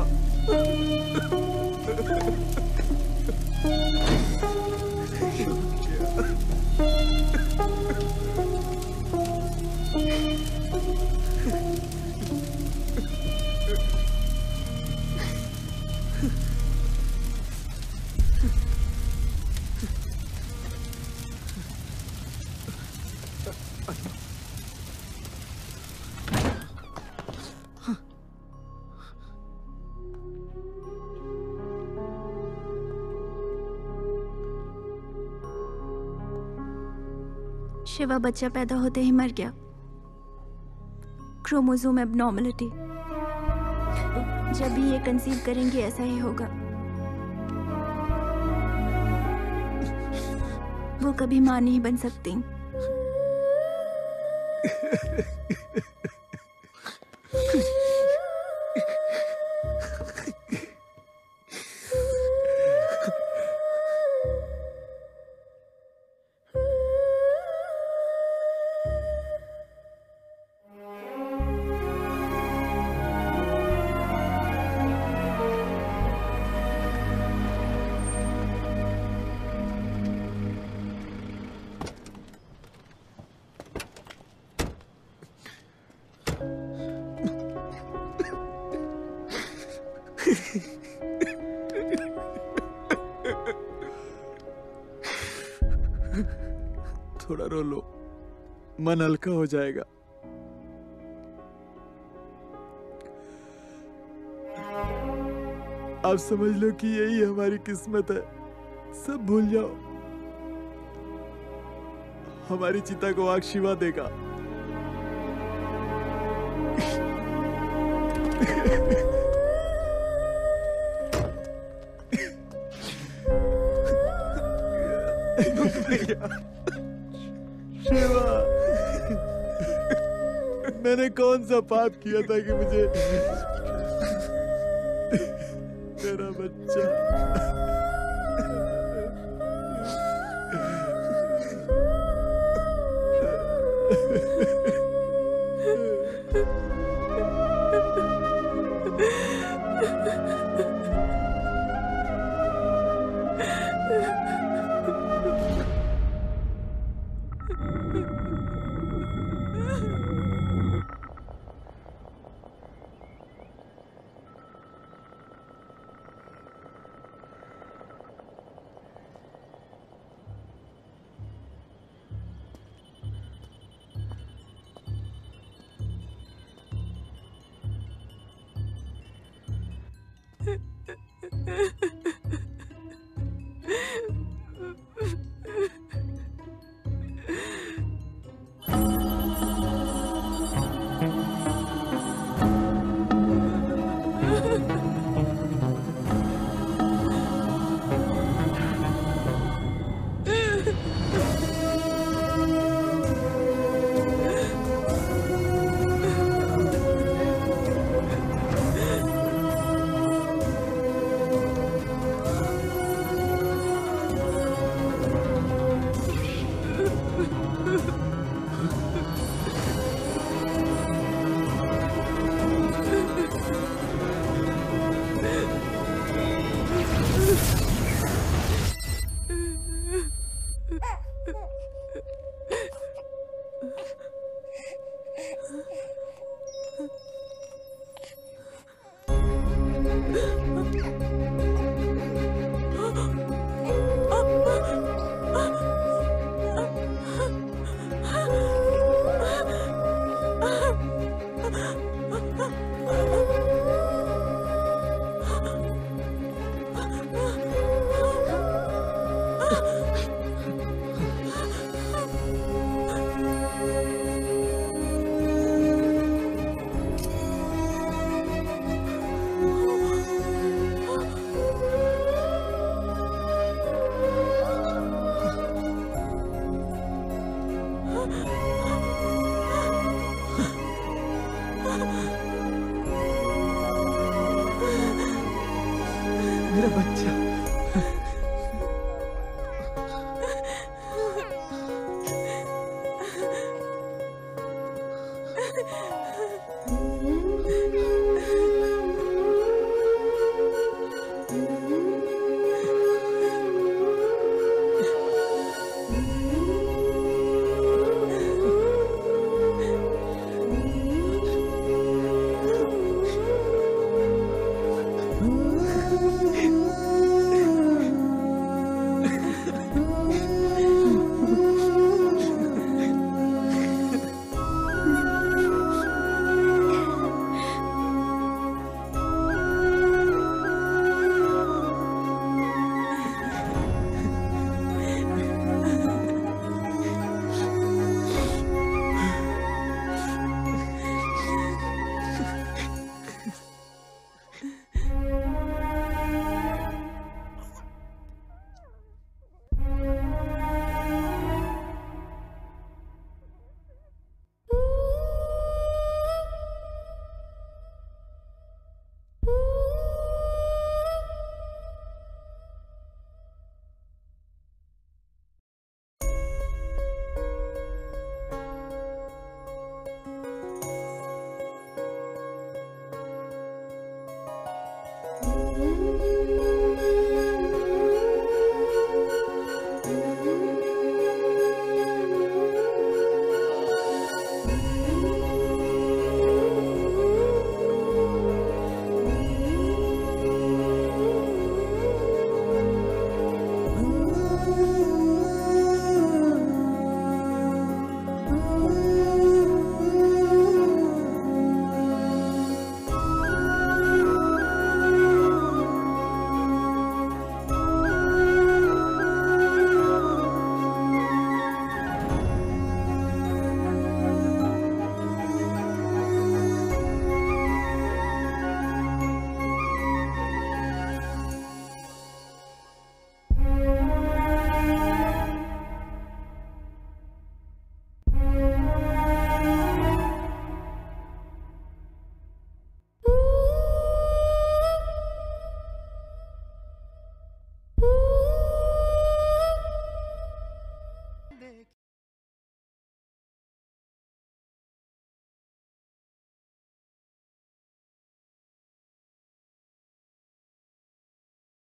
Speaker 14: शिवा बच्चा पैदा होते ही मर गया। Chromosome abnormality. जब भी ये कंसीव करेंगे ऐसा ही होगा। वो कभी मां नहीं बन सकती।
Speaker 1: थोड़ा रो लो, मन हल्का हो जाएगा। आप समझ लो कि यही हमारी किस्मत है। सब भूल जाओ, हमारी चिता को आग शिवा देगा। शिवा, मैंने कौन सा पाप किया था कि मुझे तेरा बच्चा